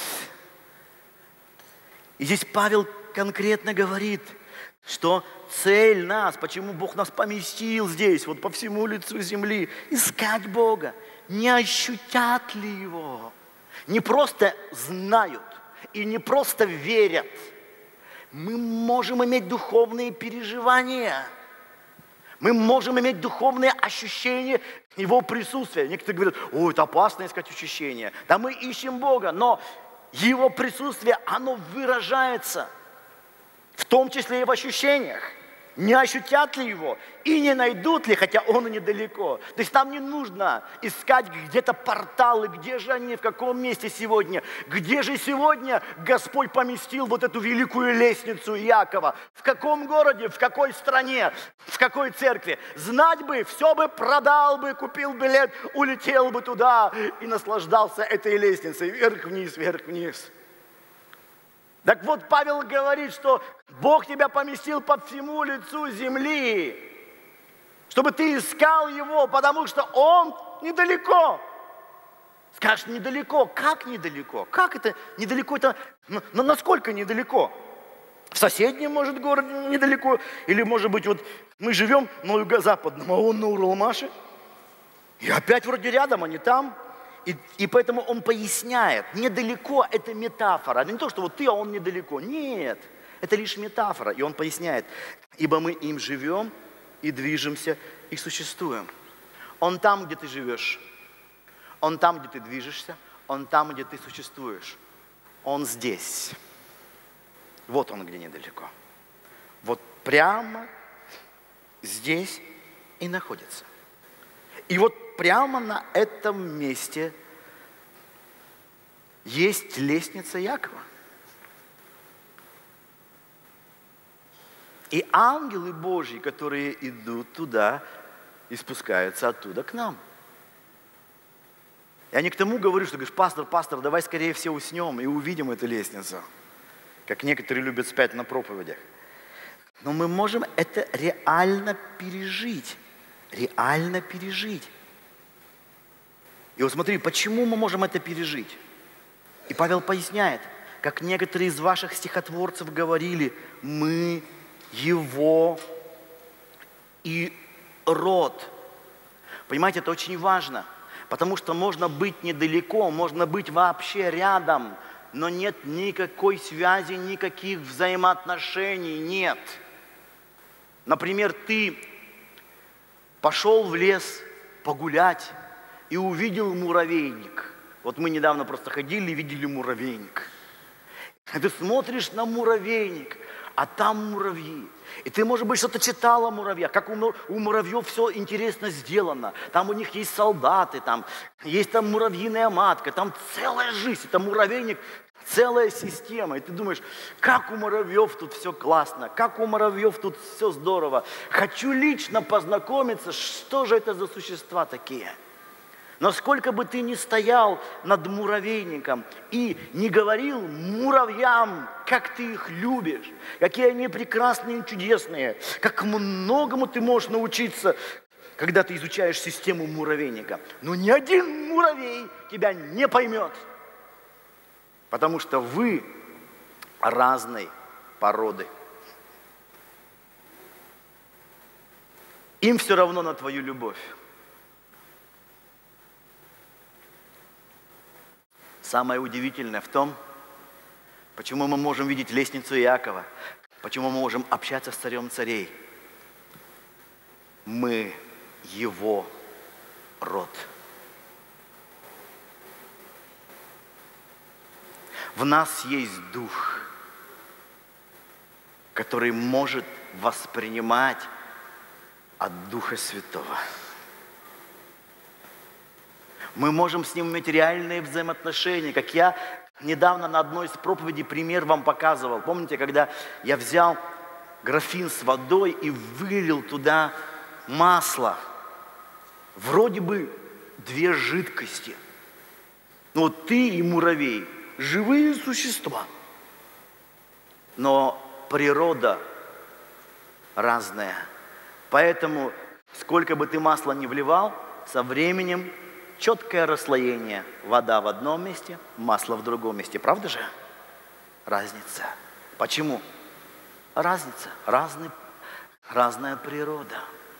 И здесь Павел конкретно говорит, что цель нас, почему Бог нас поместил здесь, вот по всему лицу земли, искать Бога. Не ощутят ли Его? Не просто знают и не просто верят. Мы можем иметь духовные переживания. Мы можем иметь духовные ощущения Его присутствия. Некоторые говорят, ой, это опасно искать ощущения. Да мы ищем Бога, но Его присутствие, оно выражается в том числе и в ощущениях. Не ощутят ли Его и не найдут ли, хотя Он и недалеко. То есть нам не нужно искать где-то порталы, где же они, в каком месте сегодня. Где же сегодня Господь поместил вот эту великую лестницу Иакова. В каком городе, в какой стране, в какой церкви. Знать бы, все бы продал бы, купил билет, улетел бы туда и наслаждался этой лестницей. Вверх-вниз, вверх-вниз. Так вот, Павел говорит, что Бог тебя поместил по всему лицу земли, чтобы ты искал Его, потому что Он недалеко. Скажешь, недалеко. Как недалеко? Как это недалеко? Это, насколько недалеко? В соседнем, может, городе недалеко. Или, может быть, вот мы живем на юго-западном, а он на Уралмаше. И опять вроде рядом, а не там. И поэтому он поясняет, недалеко это метафора. Это не то, что вот ты, а он недалеко. Нет, это лишь метафора. И он поясняет, ибо мы им живем и движемся и существуем. Он там, где ты живешь. Он там, где ты движешься. Он там, где ты существуешь. Он здесь. Вот он, где недалеко. Вот прямо здесь и находится. И вот прямо на этом месте есть лестница Иакова. И ангелы Божьи, которые идут туда и спускаются оттуда к нам. Я не к тому говорю, что говоришь, пастор, давай скорее все уснем и увидим эту лестницу. Как некоторые любят спать на проповедях. Но мы можем это реально пережить. Реально пережить. И вот смотри, почему мы можем это пережить? И Павел поясняет, как некоторые из ваших стихотворцев говорили, мы Его и род. Понимаете, это очень важно, потому что можно быть недалеко, можно быть вообще рядом, но нет никакой связи, никаких взаимоотношений нет. Например, ты пошел в лес погулять и увидел муравейник. Вот мы недавно просто ходили и видели муравейник. И ты смотришь на муравейник, а там муравьи. И ты, может быть, что-то читала о муравьях, как у муравьев все интересно сделано. Там у них есть солдаты, там есть там муравьиная матка, там целая жизнь, это муравейник, целая система. И ты думаешь, как у муравьев тут все классно, как у муравьев тут все здорово. Хочу лично познакомиться, что же это за существа такие. Но сколько бы ты ни стоял над муравейником и не говорил муравьям, как ты их любишь, какие они прекрасные и чудесные, как многому ты можешь научиться, когда ты изучаешь систему муравейника. Но ни один муравей тебя не поймет, потому что вы разной породы. Им все равно на твою любовь. Самое удивительное в том, почему мы можем видеть лестницу Иакова, почему мы можем общаться с царем царей. Мы его род. В нас есть дух, который может воспринимать от Духа Святого. Мы можем с Ним иметь реальные взаимоотношения, как я недавно на одной из проповедей пример вам показывал. Помните, когда я взял графин с водой и вылил туда масло? Вроде бы две жидкости. Но вот ты и муравей – живые существа. Но природа разная. Поэтому, сколько бы ты масла ни вливал, со временем четкое расслоение. Вода в одном месте, масло в другом месте. Правда же? Разница. Почему? Разница. Разная природа.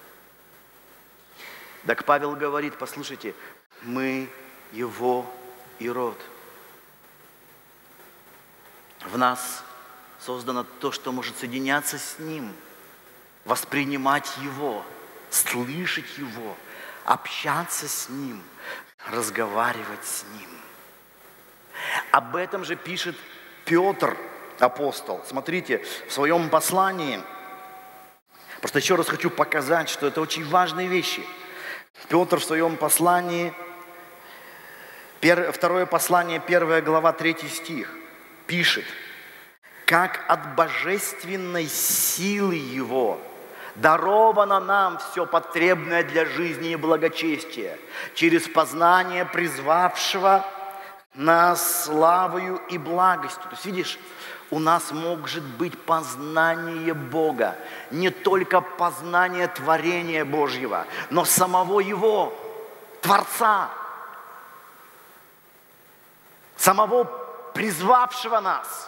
Так Павел говорит, послушайте, мы его и род. В нас создано то, что может соединяться с ним, воспринимать его, слышать его, общаться с ним, разговаривать с ним. Об этом же пишет Петр, апостол. Смотрите, в своем послании, просто еще раз хочу показать, что это очень важные вещи. Петр в своем послании, второе послание, 1 глава, 3 стих, пишет: «Как от божественной силы Его даровано нам все потребное для жизни и благочестия, через познание призвавшего нас славою и благостью». То есть, видишь, у нас может быть познание Бога, не только познание творения Божьего, но самого Его, Творца, самого призвавшего нас.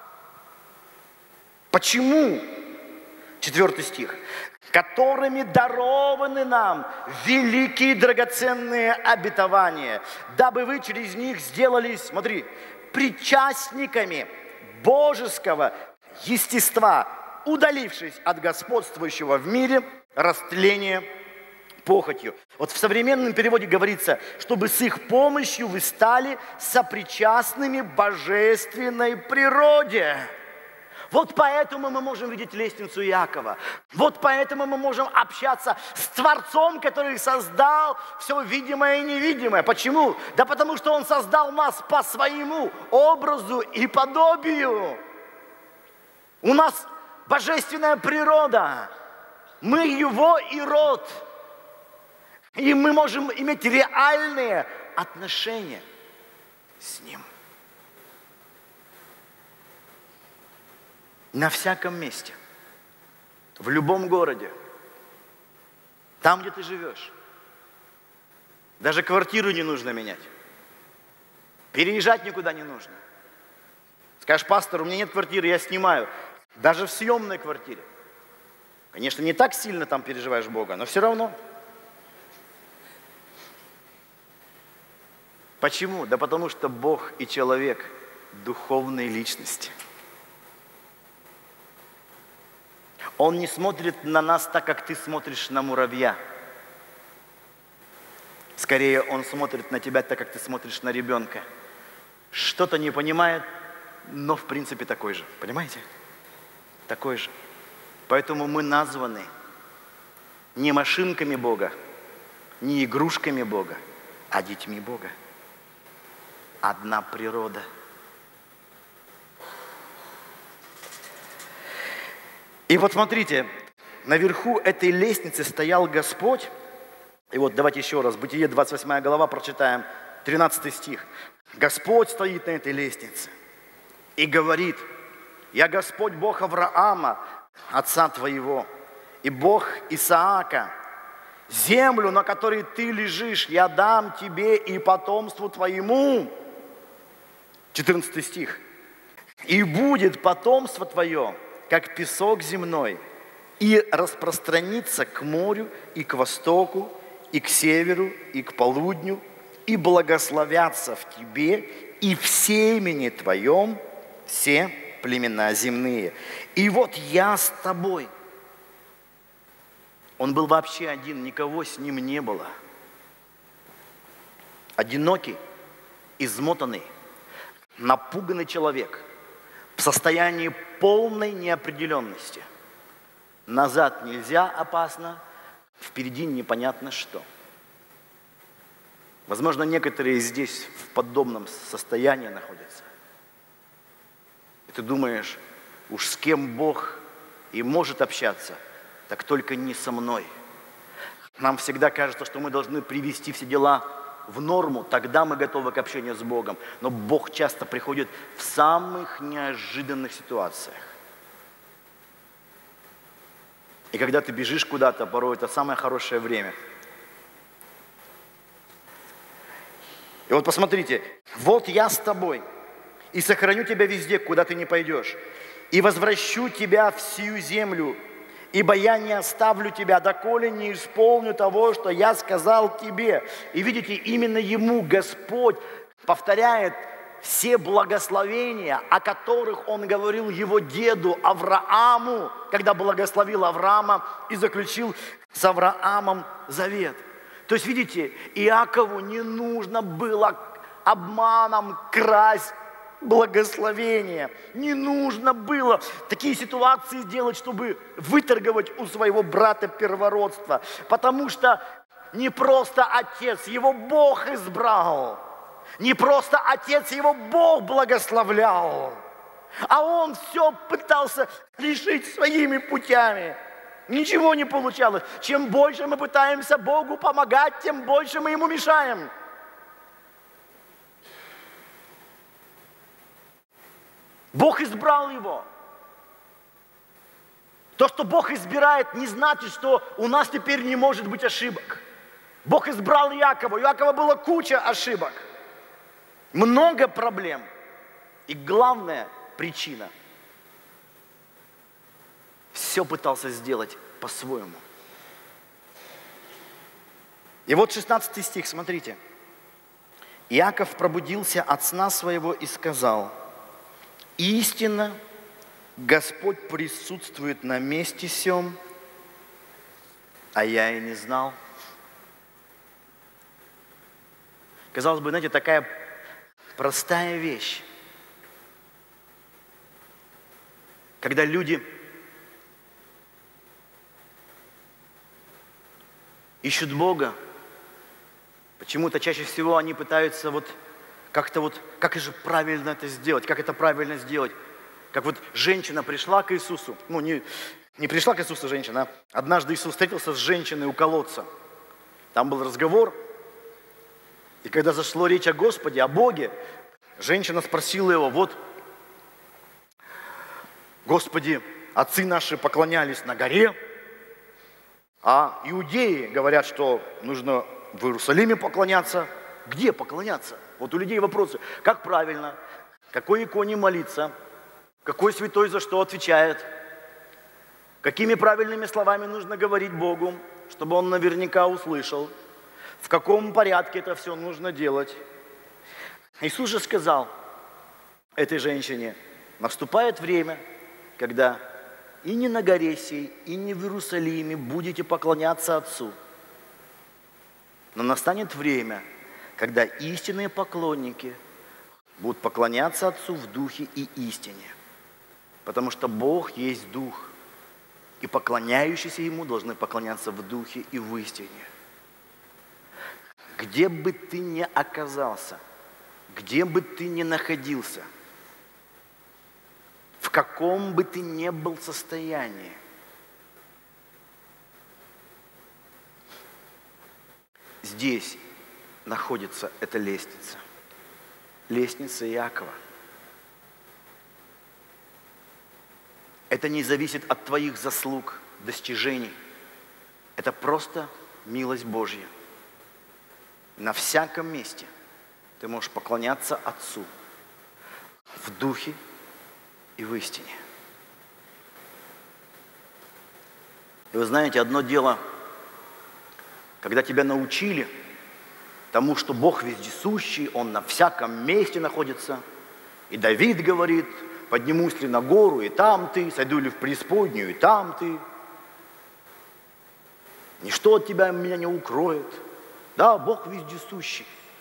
Почему? 4 стих. «Которыми дарованы нам великие драгоценные обетования, дабы вы через них сделались, смотри, причастниками божеского естества, удалившись от господствующего в мире растления похотью». Вот в современном переводе говорится, чтобы с их помощью вы стали сопричастными божественной природе. Вот поэтому мы можем видеть лестницу Иакова. Вот поэтому мы можем общаться с Творцом, который создал все видимое и невидимое. Почему? Да потому что Он создал нас по своему образу и подобию. У нас божественная природа. Мы Его и род. И мы можем иметь реальные отношения с Ним. На всяком месте, в любом городе, там, где ты живешь. Даже квартиру не нужно менять. Переезжать никуда не нужно. Скажешь: пастор, у меня нет квартиры, я снимаю. Даже в съемной квартире. Конечно, не так сильно там переживаешь Бога, но все равно. Почему? Да потому что Бог и человек духовной личности. Он не смотрит на нас так, как ты смотришь на муравья. Скорее, он смотрит на тебя так, как ты смотришь на ребенка. Что-то не понимает, но в принципе такой же. Понимаете? Такой же. Поэтому мы названы не машинками Бога, не игрушками Бога, а детьми Бога. Одна природа. И вот смотрите, наверху этой лестницы стоял Господь. И вот давайте еще раз, Бытие 28 глава, прочитаем, 13 стих. Господь стоит на этой лестнице и говорит: «Я Господь Бог Авраама, отца твоего, и Бог Исаака. Землю, на которой ты лежишь, я дам тебе и потомству твоему». 14 стих. «И будет потомство твое, как песок земной, и распространится к морю, и к востоку, и к северу, и к полудню, и благословятся в тебе и в семени твоем все племена земные. И вот я с тобой». Он был вообще один, никого с ним не было. Одинокий, измотанный, напуганный человек в состоянии полной неопределенности. Назад нельзя, опасно, впереди непонятно что. Возможно, некоторые здесь в подобном состоянии находятся. И ты думаешь, уж с кем Бог и может общаться, так только не со мной. Нам всегда кажется, что мы должны привести все дела в норму, тогда мы готовы к общению с Богом. Но Бог часто приходит в самых неожиданных ситуациях. И когда ты бежишь куда-то, порой это самое хорошее время. И вот посмотрите, вот я с тобой, и сохраню тебя везде, куда ты не пойдешь, и возвращу тебя в сию землю, ибо я не оставлю тебя, доколе не исполню того, что я сказал тебе. И видите, именно ему Господь повторяет все благословения, о которых он говорил его деду Аврааму, когда благословил Авраама и заключил с Авраамом завет. То есть, видите, Иакову не нужно было обманом красть благословение. Не нужно было такие ситуации делать, чтобы выторговать у своего брата первородство. Потому что не просто отец, его Бог избрал. Не просто отец, его Бог благословлял. А он все пытался решить своими путями. Ничего не получалось. Чем больше мы пытаемся Богу помогать, тем больше мы ему мешаем. Бог избрал его. То, что Бог избирает, не значит, что у нас теперь не может быть ошибок. Бог избрал Иакова. У Иакова была куча ошибок. Много проблем. И главная причина – все пытался сделать по-своему. И вот 16 стих, смотрите. Иаков пробудился от сна своего и сказал: «Истинно, Господь присутствует на месте сем, а я и не знал». Казалось бы, знаете, такая простая вещь. Когда люди ищут Бога, почему-то чаще всего они пытаются как же правильно это сделать, как это правильно сделать. Как вот женщина пришла к Иисусу, не пришла к Иисусу женщина, а однажды Иисус встретился с женщиной у колодца. Там был разговор, и когда зашла речь о Господе, о Боге, женщина спросила его: Господи, отцы наши поклонялись на горе, а иудеи говорят, что нужно в Иерусалиме поклоняться. Где поклоняться? Вот у людей вопросы. Как правильно? Какой иконе молиться? Какой святой за что отвечает? Какими правильными словами нужно говорить Богу, чтобы Он наверняка услышал? В каком порядке это все нужно делать? Иисус же сказал: этой женщине наступает время, когда и не на горе сей, и не в Иерусалиме будете поклоняться Отцу. Но настанет время, когда истинные поклонники будут поклоняться Отцу в духе и истине. Потому что Бог есть Дух, и поклоняющиеся Ему должны поклоняться в духе и в истине. Где бы ты ни оказался, где бы ты ни находился, в каком бы ты ни был состоянии, здесь находится эта лестница. Лестница Иакова. Это не зависит от твоих заслуг, достижений. Это просто милость Божья. На всяком месте ты можешь поклоняться Отцу в духе и в истине. И вы знаете, одно дело, когда тебя научили тому, что Бог вездесущий, Он на всяком месте находится. И Давид говорит: поднимусь ли на гору, и там ты, сойду ли в преисподнюю, и там ты. Ничто от тебя меня не укроет. Да, Бог вездесущий.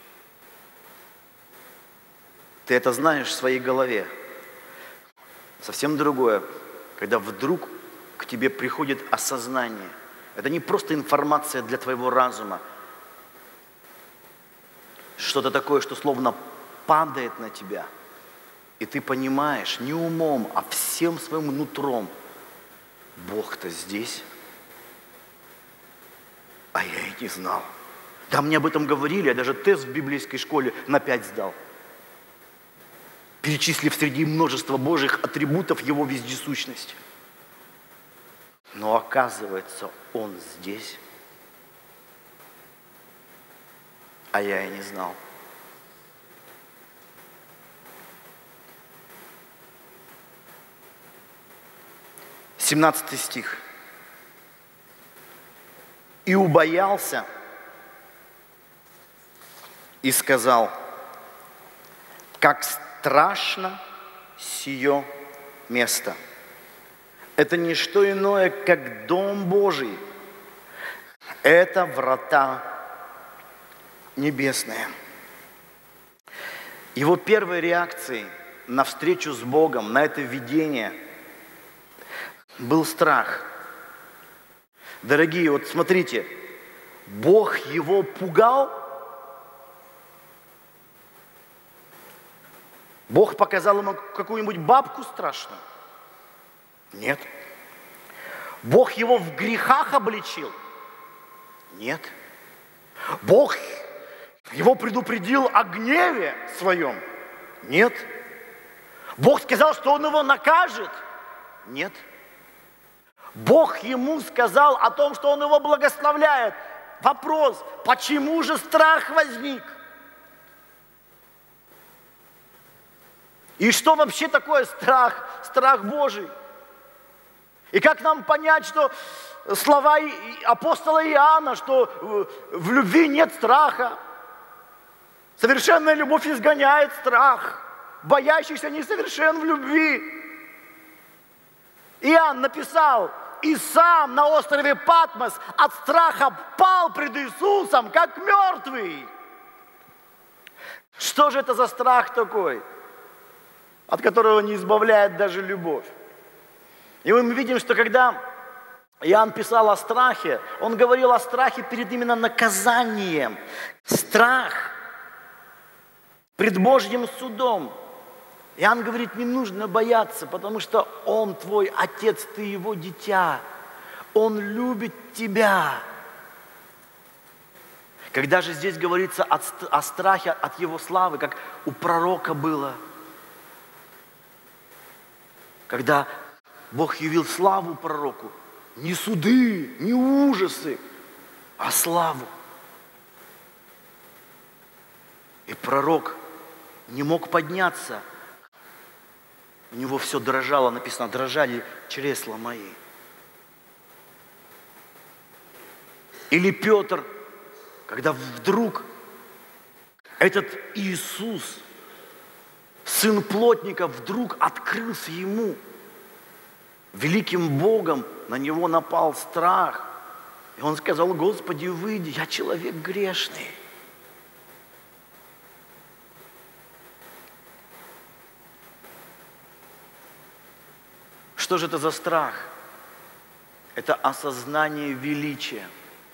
Ты это знаешь в своей голове. Совсем другое, когда вдруг к тебе приходит осознание. Это не просто информация для твоего разума. Что-то такое, что словно падает на тебя. И ты понимаешь не умом, а всем своим нутром: Бог-то здесь, а я и не знал. Да, мне об этом говорили, я даже тест в библейской школе на 5 сдал. Перечислив среди множества Божьих атрибутов Его вездесущность. Но оказывается, Он здесь, а я и не знал. Семнадцатый стих. «И убоялся, и сказал: как страшно сие место! Это не что иное, как Дом Божий. Это врата небесные». Его первой реакцией на встречу с Богом, на это видение, был страх. Дорогие, вот смотрите, Бог его пугал. Бог показал ему какую-нибудь бабку страшную? Нет. Бог его в грехах обличил? Нет. Бог его предупредил о гневе своем? Нет. Бог сказал, что он его накажет? Нет. Бог ему сказал о том, что он его благословляет. Вопрос: почему же страх возник? И что вообще такое страх? Страх Божий. И как нам понять, что слова апостола Иоанна, что в любви нет страха? Совершенная любовь изгоняет страх. Боящийся несовершен в любви. Иоанн написал: и сам на острове Патмос от страха пал пред Иисусом, как мертвый. Что же это за страх такой, от которого не избавляет даже любовь? И мы видим, что когда Иоанн писал о страхе, он говорил о страхе перед именно наказанием. Страх пред Божьим судом. Иоанн говорит, не нужно бояться, потому что Он твой Отец, ты Его дитя. Он любит тебя. Когда же здесь говорится о страхе от Его славы, как у пророка было, когда Бог явил славу пророку, не суды, не ужасы, а славу. И пророк не мог подняться. У него все дрожало, написано, дрожали чресла мои. Или Петр, когда вдруг этот Иисус сын плотника вдруг открылся ему. Великим Богом на него напал страх. И он сказал: Господи, выйди, я человек грешный. Что же это за страх? Это осознание величия.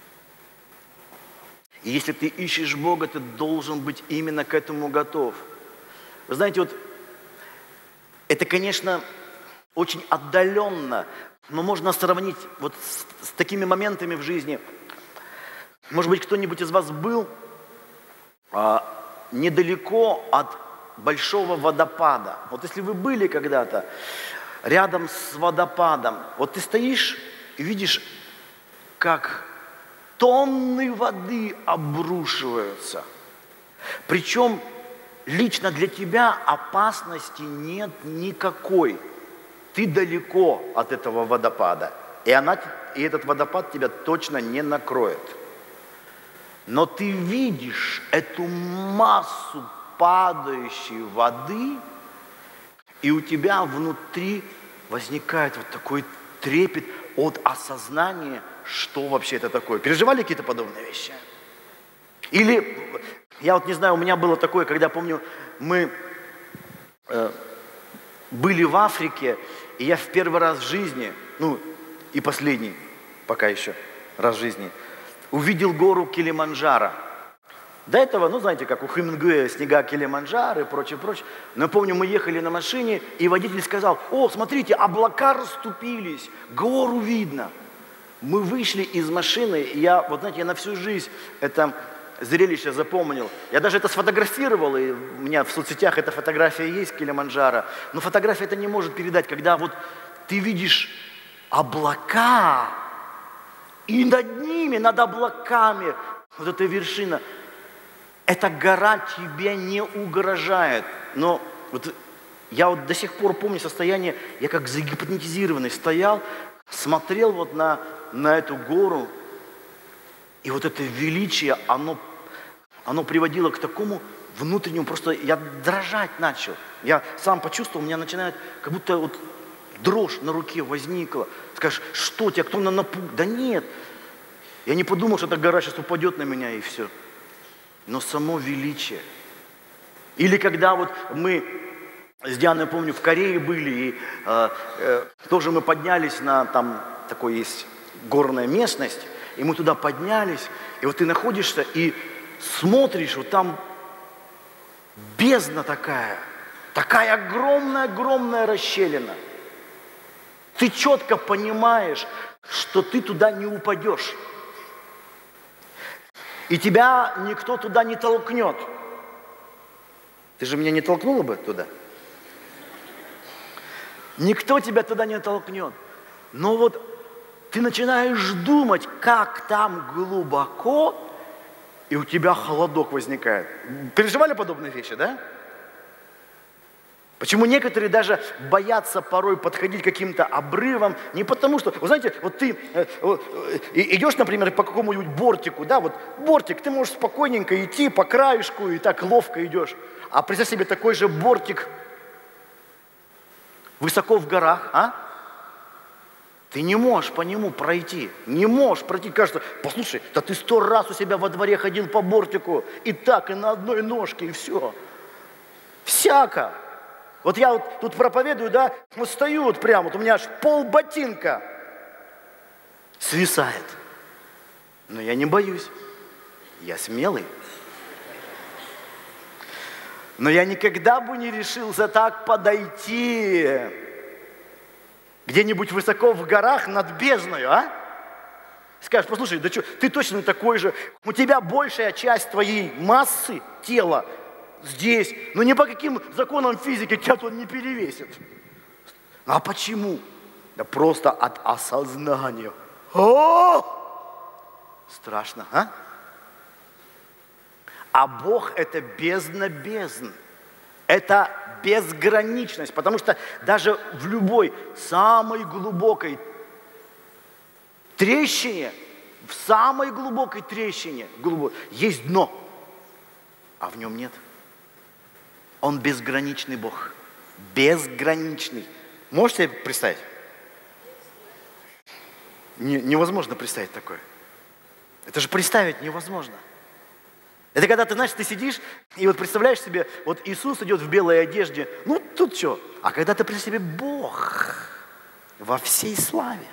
И если ты ищешь Бога, ты должен быть именно к этому готов. Вы знаете, вот это, конечно, очень отдаленно, но можно сравнить вот с такими моментами в жизни. Может быть, кто-нибудь из вас был недалеко от большого водопада. Вот если вы были когда-то рядом с водопадом, вот ты стоишь и видишь, как тонны воды обрушиваются. Причем лично для тебя опасности нет никакой. Ты далеко от этого водопада, и этот водопад тебя точно не накроет. Но ты видишь эту массу падающей воды, и у тебя внутри возникает вот такой трепет от осознания, что вообще это такое. Переживали какие-то подобные вещи? Или, я вот не знаю, у меня было такое, когда, помню, мы были в Африке, и я в первый раз в жизни, ну и последний пока еще раз в жизни, увидел гору Килиманджаро. До этого, ну знаете, как у Хемингуэя снега Килиманджаро и прочее, прочее. Но я помню, мы ехали на машине, и водитель сказал: о, смотрите, облака расступились, гору видно. Мы вышли из машины, и я, вот знаете, я на всю жизнь это зрелище запомнил. Я даже это сфотографировал, и у меня в соцсетях эта фотография есть, Килиманджаро. Но фотография это не может передать, когда вот ты видишь облака, и над ними, над облаками, вот эта вершина. Эта гора тебе не угрожает. Но вот я вот до сих пор помню состояние, я как загипнотизированный стоял, смотрел вот на эту гору, и вот это величие, оно приводило к такому внутреннему, просто я дрожать начал. Я сам почувствовал, у меня начинает, как будто вот дрожь на руке возникла. Скажешь: что тебя, кто напугал? Да нет. Я не подумал, что эта гора сейчас упадет на меня, и все. Но само величие. Или когда вот мы с Дианой, помню, в Корее были, и тоже мы поднялись на, там такой есть горная местность, и мы туда поднялись, и вот ты находишься и смотришь, вот там бездна такая огромная расщелина. Ты четко понимаешь, что ты туда не упадешь. И тебя никто туда не толкнет. Ты же меня не толкнула бы туда? Никто тебя туда не толкнет. Но вот ты начинаешь думать, как там глубоко, и у тебя холодок возникает. Переживали подобные вещи, да? Почему некоторые даже боятся порой подходить к каким-то обрывам, не потому что, вы знаете, вот ты идешь, например, по какому-нибудь бортику, да, вот бортик, ты можешь спокойненько идти по краешку и так ловко идешь. А представь себе такой же бортик высоко в горах, а? Ты не можешь по нему пройти, не можешь пройти. Кажется: послушай, да ты 100 раз у себя во дворе ходил по бортику, и так, и на одной ножке, и все. Всяко. Вот я вот тут проповедую, да, вот стою вот прямо, вот у меня аж полботинка свисает. Но я не боюсь, я смелый. Но я никогда бы не решился так подойти где-нибудь высоко в горах над бездною, а? Скажешь: послушай, да что, ты точно такой же, у тебя большая часть твоей массы тела здесь, но ни по каким законам физики тебя тут не перевесит. А почему? Да просто от осознания. Страшно, а? А Бог — это бездна бездн. Это безграничность, потому что даже в любой самой глубокой трещине, в самой глубокой трещине есть дно, а в нем нет. Он безграничный Бог. Безграничный. Можете себе представить? Невозможно представить такое. Это же представить невозможно. Это когда ты, знаешь, ты сидишь и вот представляешь себе, вот Иисус идет в белой одежде, ну тут что? А когда ты представляешь себе Бог во всей славе.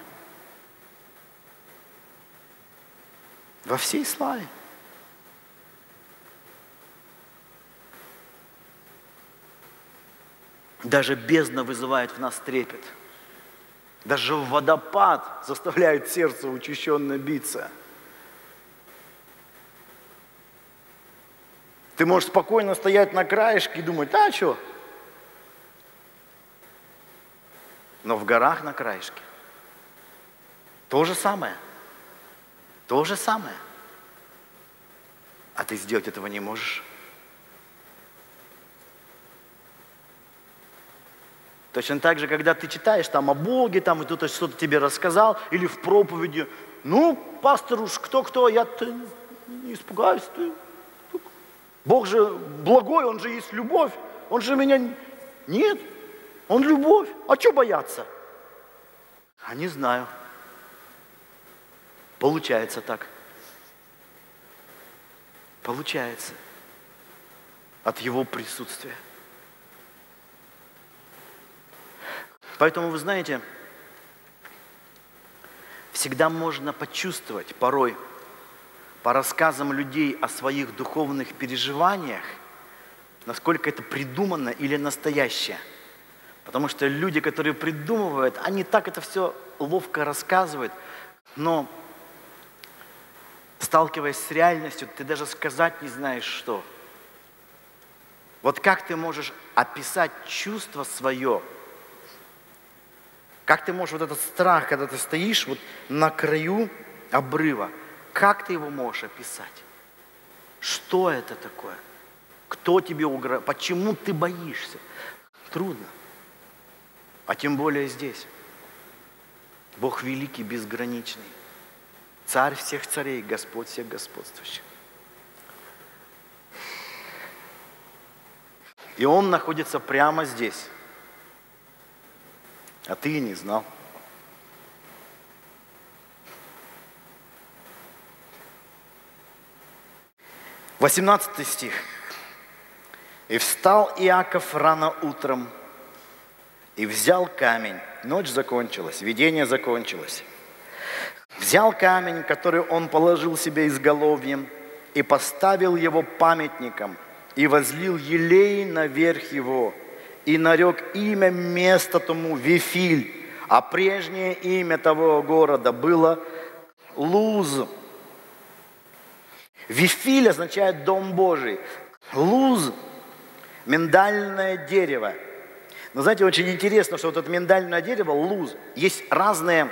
Во всей славе. Даже бездна вызывает в нас трепет. Даже водопад заставляет сердце учащенно биться. Ты можешь спокойно стоять на краешке и думать, а что? Но в горах на краешке то же самое. То же самое. А ты сделать этого не можешь. Точно так же, когда ты читаешь там о Боге, там и кто-то что-то тебе рассказал, или в проповеди, ну, пастор уж кто-кто, я-то не испугаюсь. Бог же благой, Он же есть любовь, Он же меня... Нет, Он любовь, а что бояться? А не знаю. Получается так. Получается. От Его присутствия. Поэтому, вы знаете, всегда можно почувствовать порой по рассказам людей о своих духовных переживаниях, насколько это придумано или настоящее. Потому что люди, которые придумывают, они так это все ловко рассказывают, но сталкиваясь с реальностью, ты даже сказать не знаешь что. Вот как ты можешь описать чувство свое? Как ты можешь вот этот страх, когда ты стоишь вот на краю обрыва, как ты его можешь описать? Что это такое? Кто тебе угрожает? Почему ты боишься? Трудно. А тем более здесь. Бог великий, безграничный. Царь всех царей, Господь всех господствующих. И Он находится прямо здесь. А ты и не знал. — 18 стих. «И встал Иаков рано утром, и взял камень». Ночь закончилась, видение закончилось. «Взял камень, который он положил себе изголовьем, и поставил его памятником, и возлил елей наверх его, и нарек имя места тому Вифиль, а прежнее имя того города было Луз». Вифиль означает «дом Божий». Луз – миндальное дерево. Но знаете, очень интересно, что вот это миндальное дерево, луз, есть разные...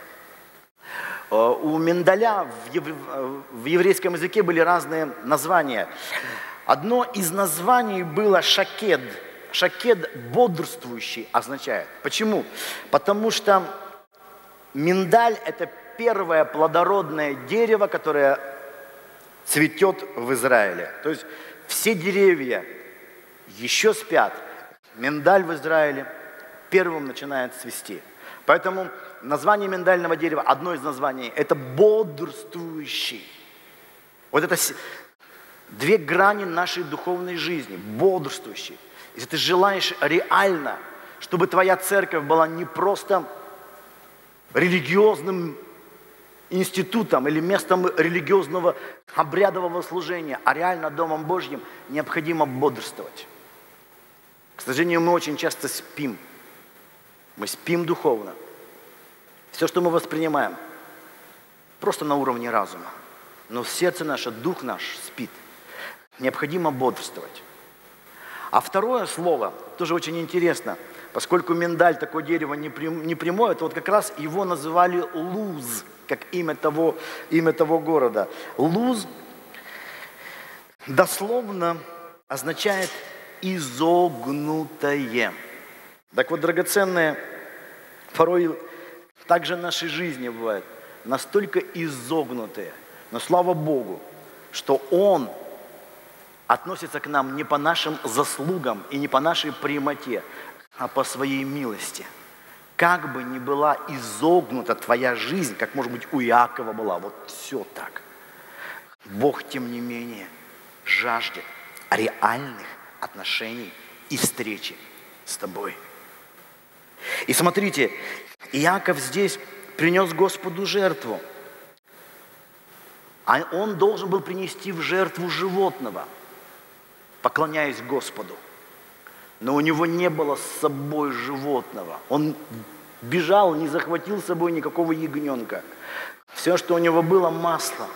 У миндаля в еврейском языке были разные названия. Одно из названий было шакед. Шакед бодрствующий означает. Почему? Потому что миндаль – это первое плодородное дерево, которое цветет в Израиле. То есть все деревья еще спят. Миндаль в Израиле первым начинает цвести. Поэтому название миндального дерева, одно из названий, это бодрствующий. Вот это две грани нашей духовной жизни. Бодрствующий. Если ты желаешь реально, чтобы твоя церковь была не просто религиозным институтом или местом религиозного обрядового служения, а реально Домом Божьим, необходимо бодрствовать. К сожалению, мы очень часто спим. Мы спим духовно. Все, что мы воспринимаем, просто на уровне разума. Но сердце наше, дух наш спит. Необходимо бодрствовать. А второе слово, тоже очень интересно, поскольку миндаль, такое дерево не прямое, то вот как раз его называли Луз, как имя того города. Луз дословно означает изогнутое. Так вот, драгоценные, порой также в нашей жизни бывает настолько изогнутые. Но слава Богу, что Он относится к нам не по нашим заслугам и не по нашей прямоте, а по своей милости. Как бы ни была изогнута твоя жизнь, как, может быть, у Иакова была, вот все так. Бог, тем не менее, жаждет реальных отношений и встречи с тобой. И смотрите, Иаков здесь принес Господу жертву. А он должен был принести в жертву животного, поклоняясь Господу. Но у него не было с собой животного. Он бежал, не захватил с собой никакого ягненка. Все, что у него было, масло.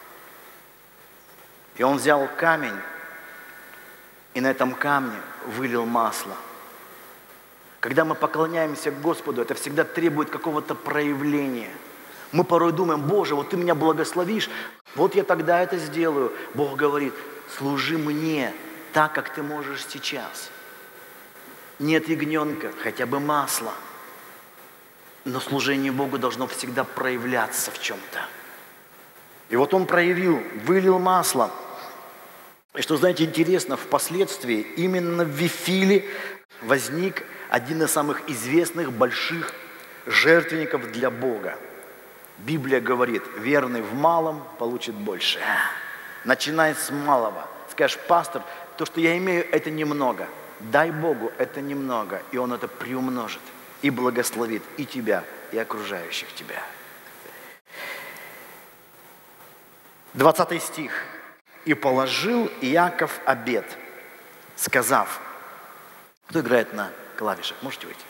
И он взял камень, и на этом камне вылил масло. Когда мы поклоняемся Господу, это всегда требует какого-то проявления. Мы порой думаем: Боже, вот Ты меня благословишь, вот я тогда это сделаю. Бог говорит: служи мне так, как ты можешь сейчас. Нет ягненка, хотя бы масло. Но служение Богу должно всегда проявляться в чем-то. И вот он проявил, вылил масло. И что, знаете, интересно, впоследствии именно в Вифиле возник один из самых известных больших жертвенников для Бога. Библия говорит: верный в малом получит больше. Начинай с малого. Скажешь: пастор, то, что я имею, это немного. Дай Богу это немного, и Он это приумножит и благословит и тебя, и окружающих тебя. 20 стих. «И положил Иаков обет, сказав». Кто играет на клавишах? Можете выйти?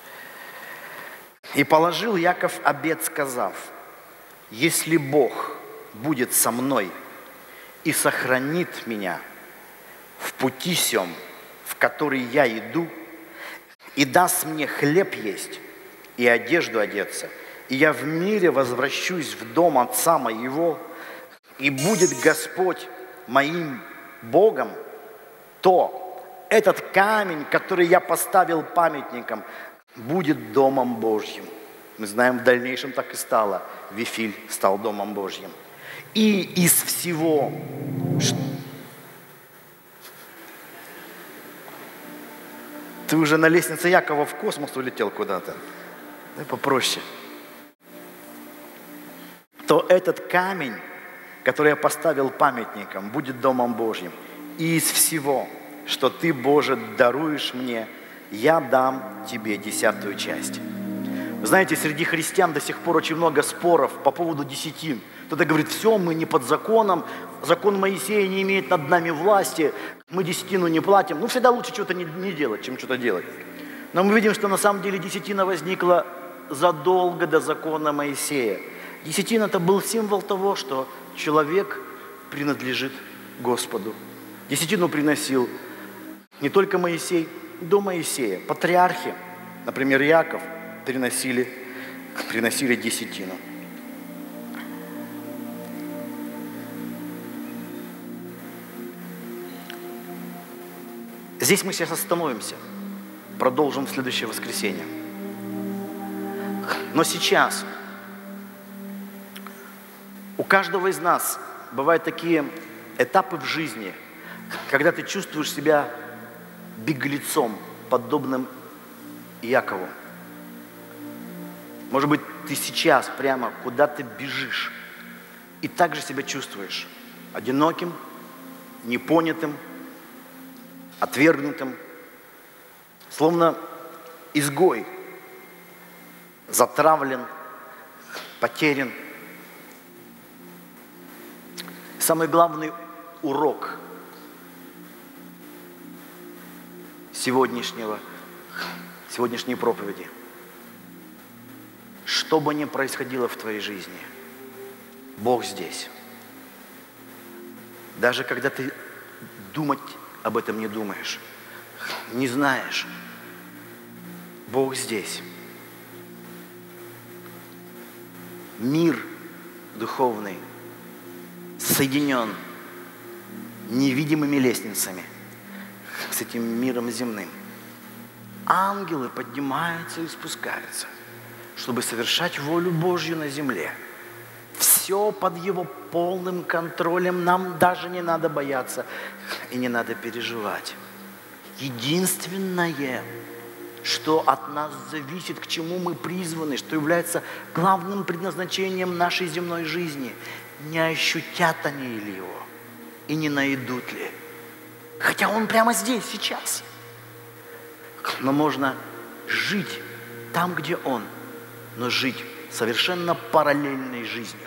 «И положил Иаков обет, сказав: если Бог будет со мной и сохранит меня в пути сем, в который я иду, и даст мне хлеб есть и одежду одеться, и я в мире возвращусь в дом отца моего, и будет Господь моим Богом, то этот камень, который я поставил памятником, будет домом Божьим». Мы знаем, в дальнейшем так и стало. Вифиль стал домом Божьим. «И из всего...» Ты уже на лестнице Якова в космос улетел куда-то. Да попроще. «То этот камень, который я поставил памятником, будет домом Божьим. И из всего, что ты, Боже, даруешь мне, я дам тебе 10-ю часть». Вы знаете, среди христиан до сих пор очень много споров по поводу десятин. Кто-то говорит: все, мы не под законом, закон Моисея не имеет над нами власти, мы десятину не платим. Ну, всегда лучше что-то не делать, чем что-то делать. Но мы видим, что на самом деле десятина возникла задолго до закона Моисея. Десятина – это был символ того, что человек принадлежит Господу. Десятину приносил не только Моисей, до Моисея. Патриархи, например, Иаков, приносили десятину. Здесь мы сейчас остановимся, продолжим в следующее воскресенье. Но сейчас у каждого из нас бывают такие этапы в жизни, когда ты чувствуешь себя беглецом, подобным Иакову. Может быть, ты сейчас прямо куда-то бежишь и так же себя чувствуешь одиноким, непонятым, отвергнутым, словно изгой, затравлен, потерян. Самый главный урок сегодняшней проповеди: что бы ни происходило в твоей жизни, Бог здесь. Даже когда ты думать об этом не думаешь, не знаешь, Бог здесь. Мир духовный соединен невидимыми лестницами с этим миром земным. Ангелы поднимаются и спускаются, чтобы совершать волю Божью на земле. все под его полным контролем, нам даже не надо бояться и не надо переживать. Единственное, что от нас зависит, к чему мы призваны, что является главным предназначением нашей земной жизни, не ощутят они ли его и не найдут ли. Хотя он прямо здесь, сейчас. Но можно жить там, где он, но жить совершенно параллельной жизнью,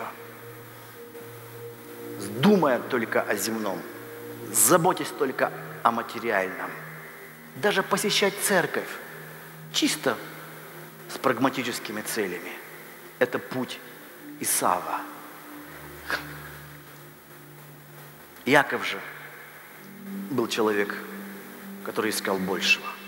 думая только о земном, заботясь только о материальном. Даже посещать церковь чисто с прагматическими целями. Это путь Исава. Иаков же был человек, который искал большего.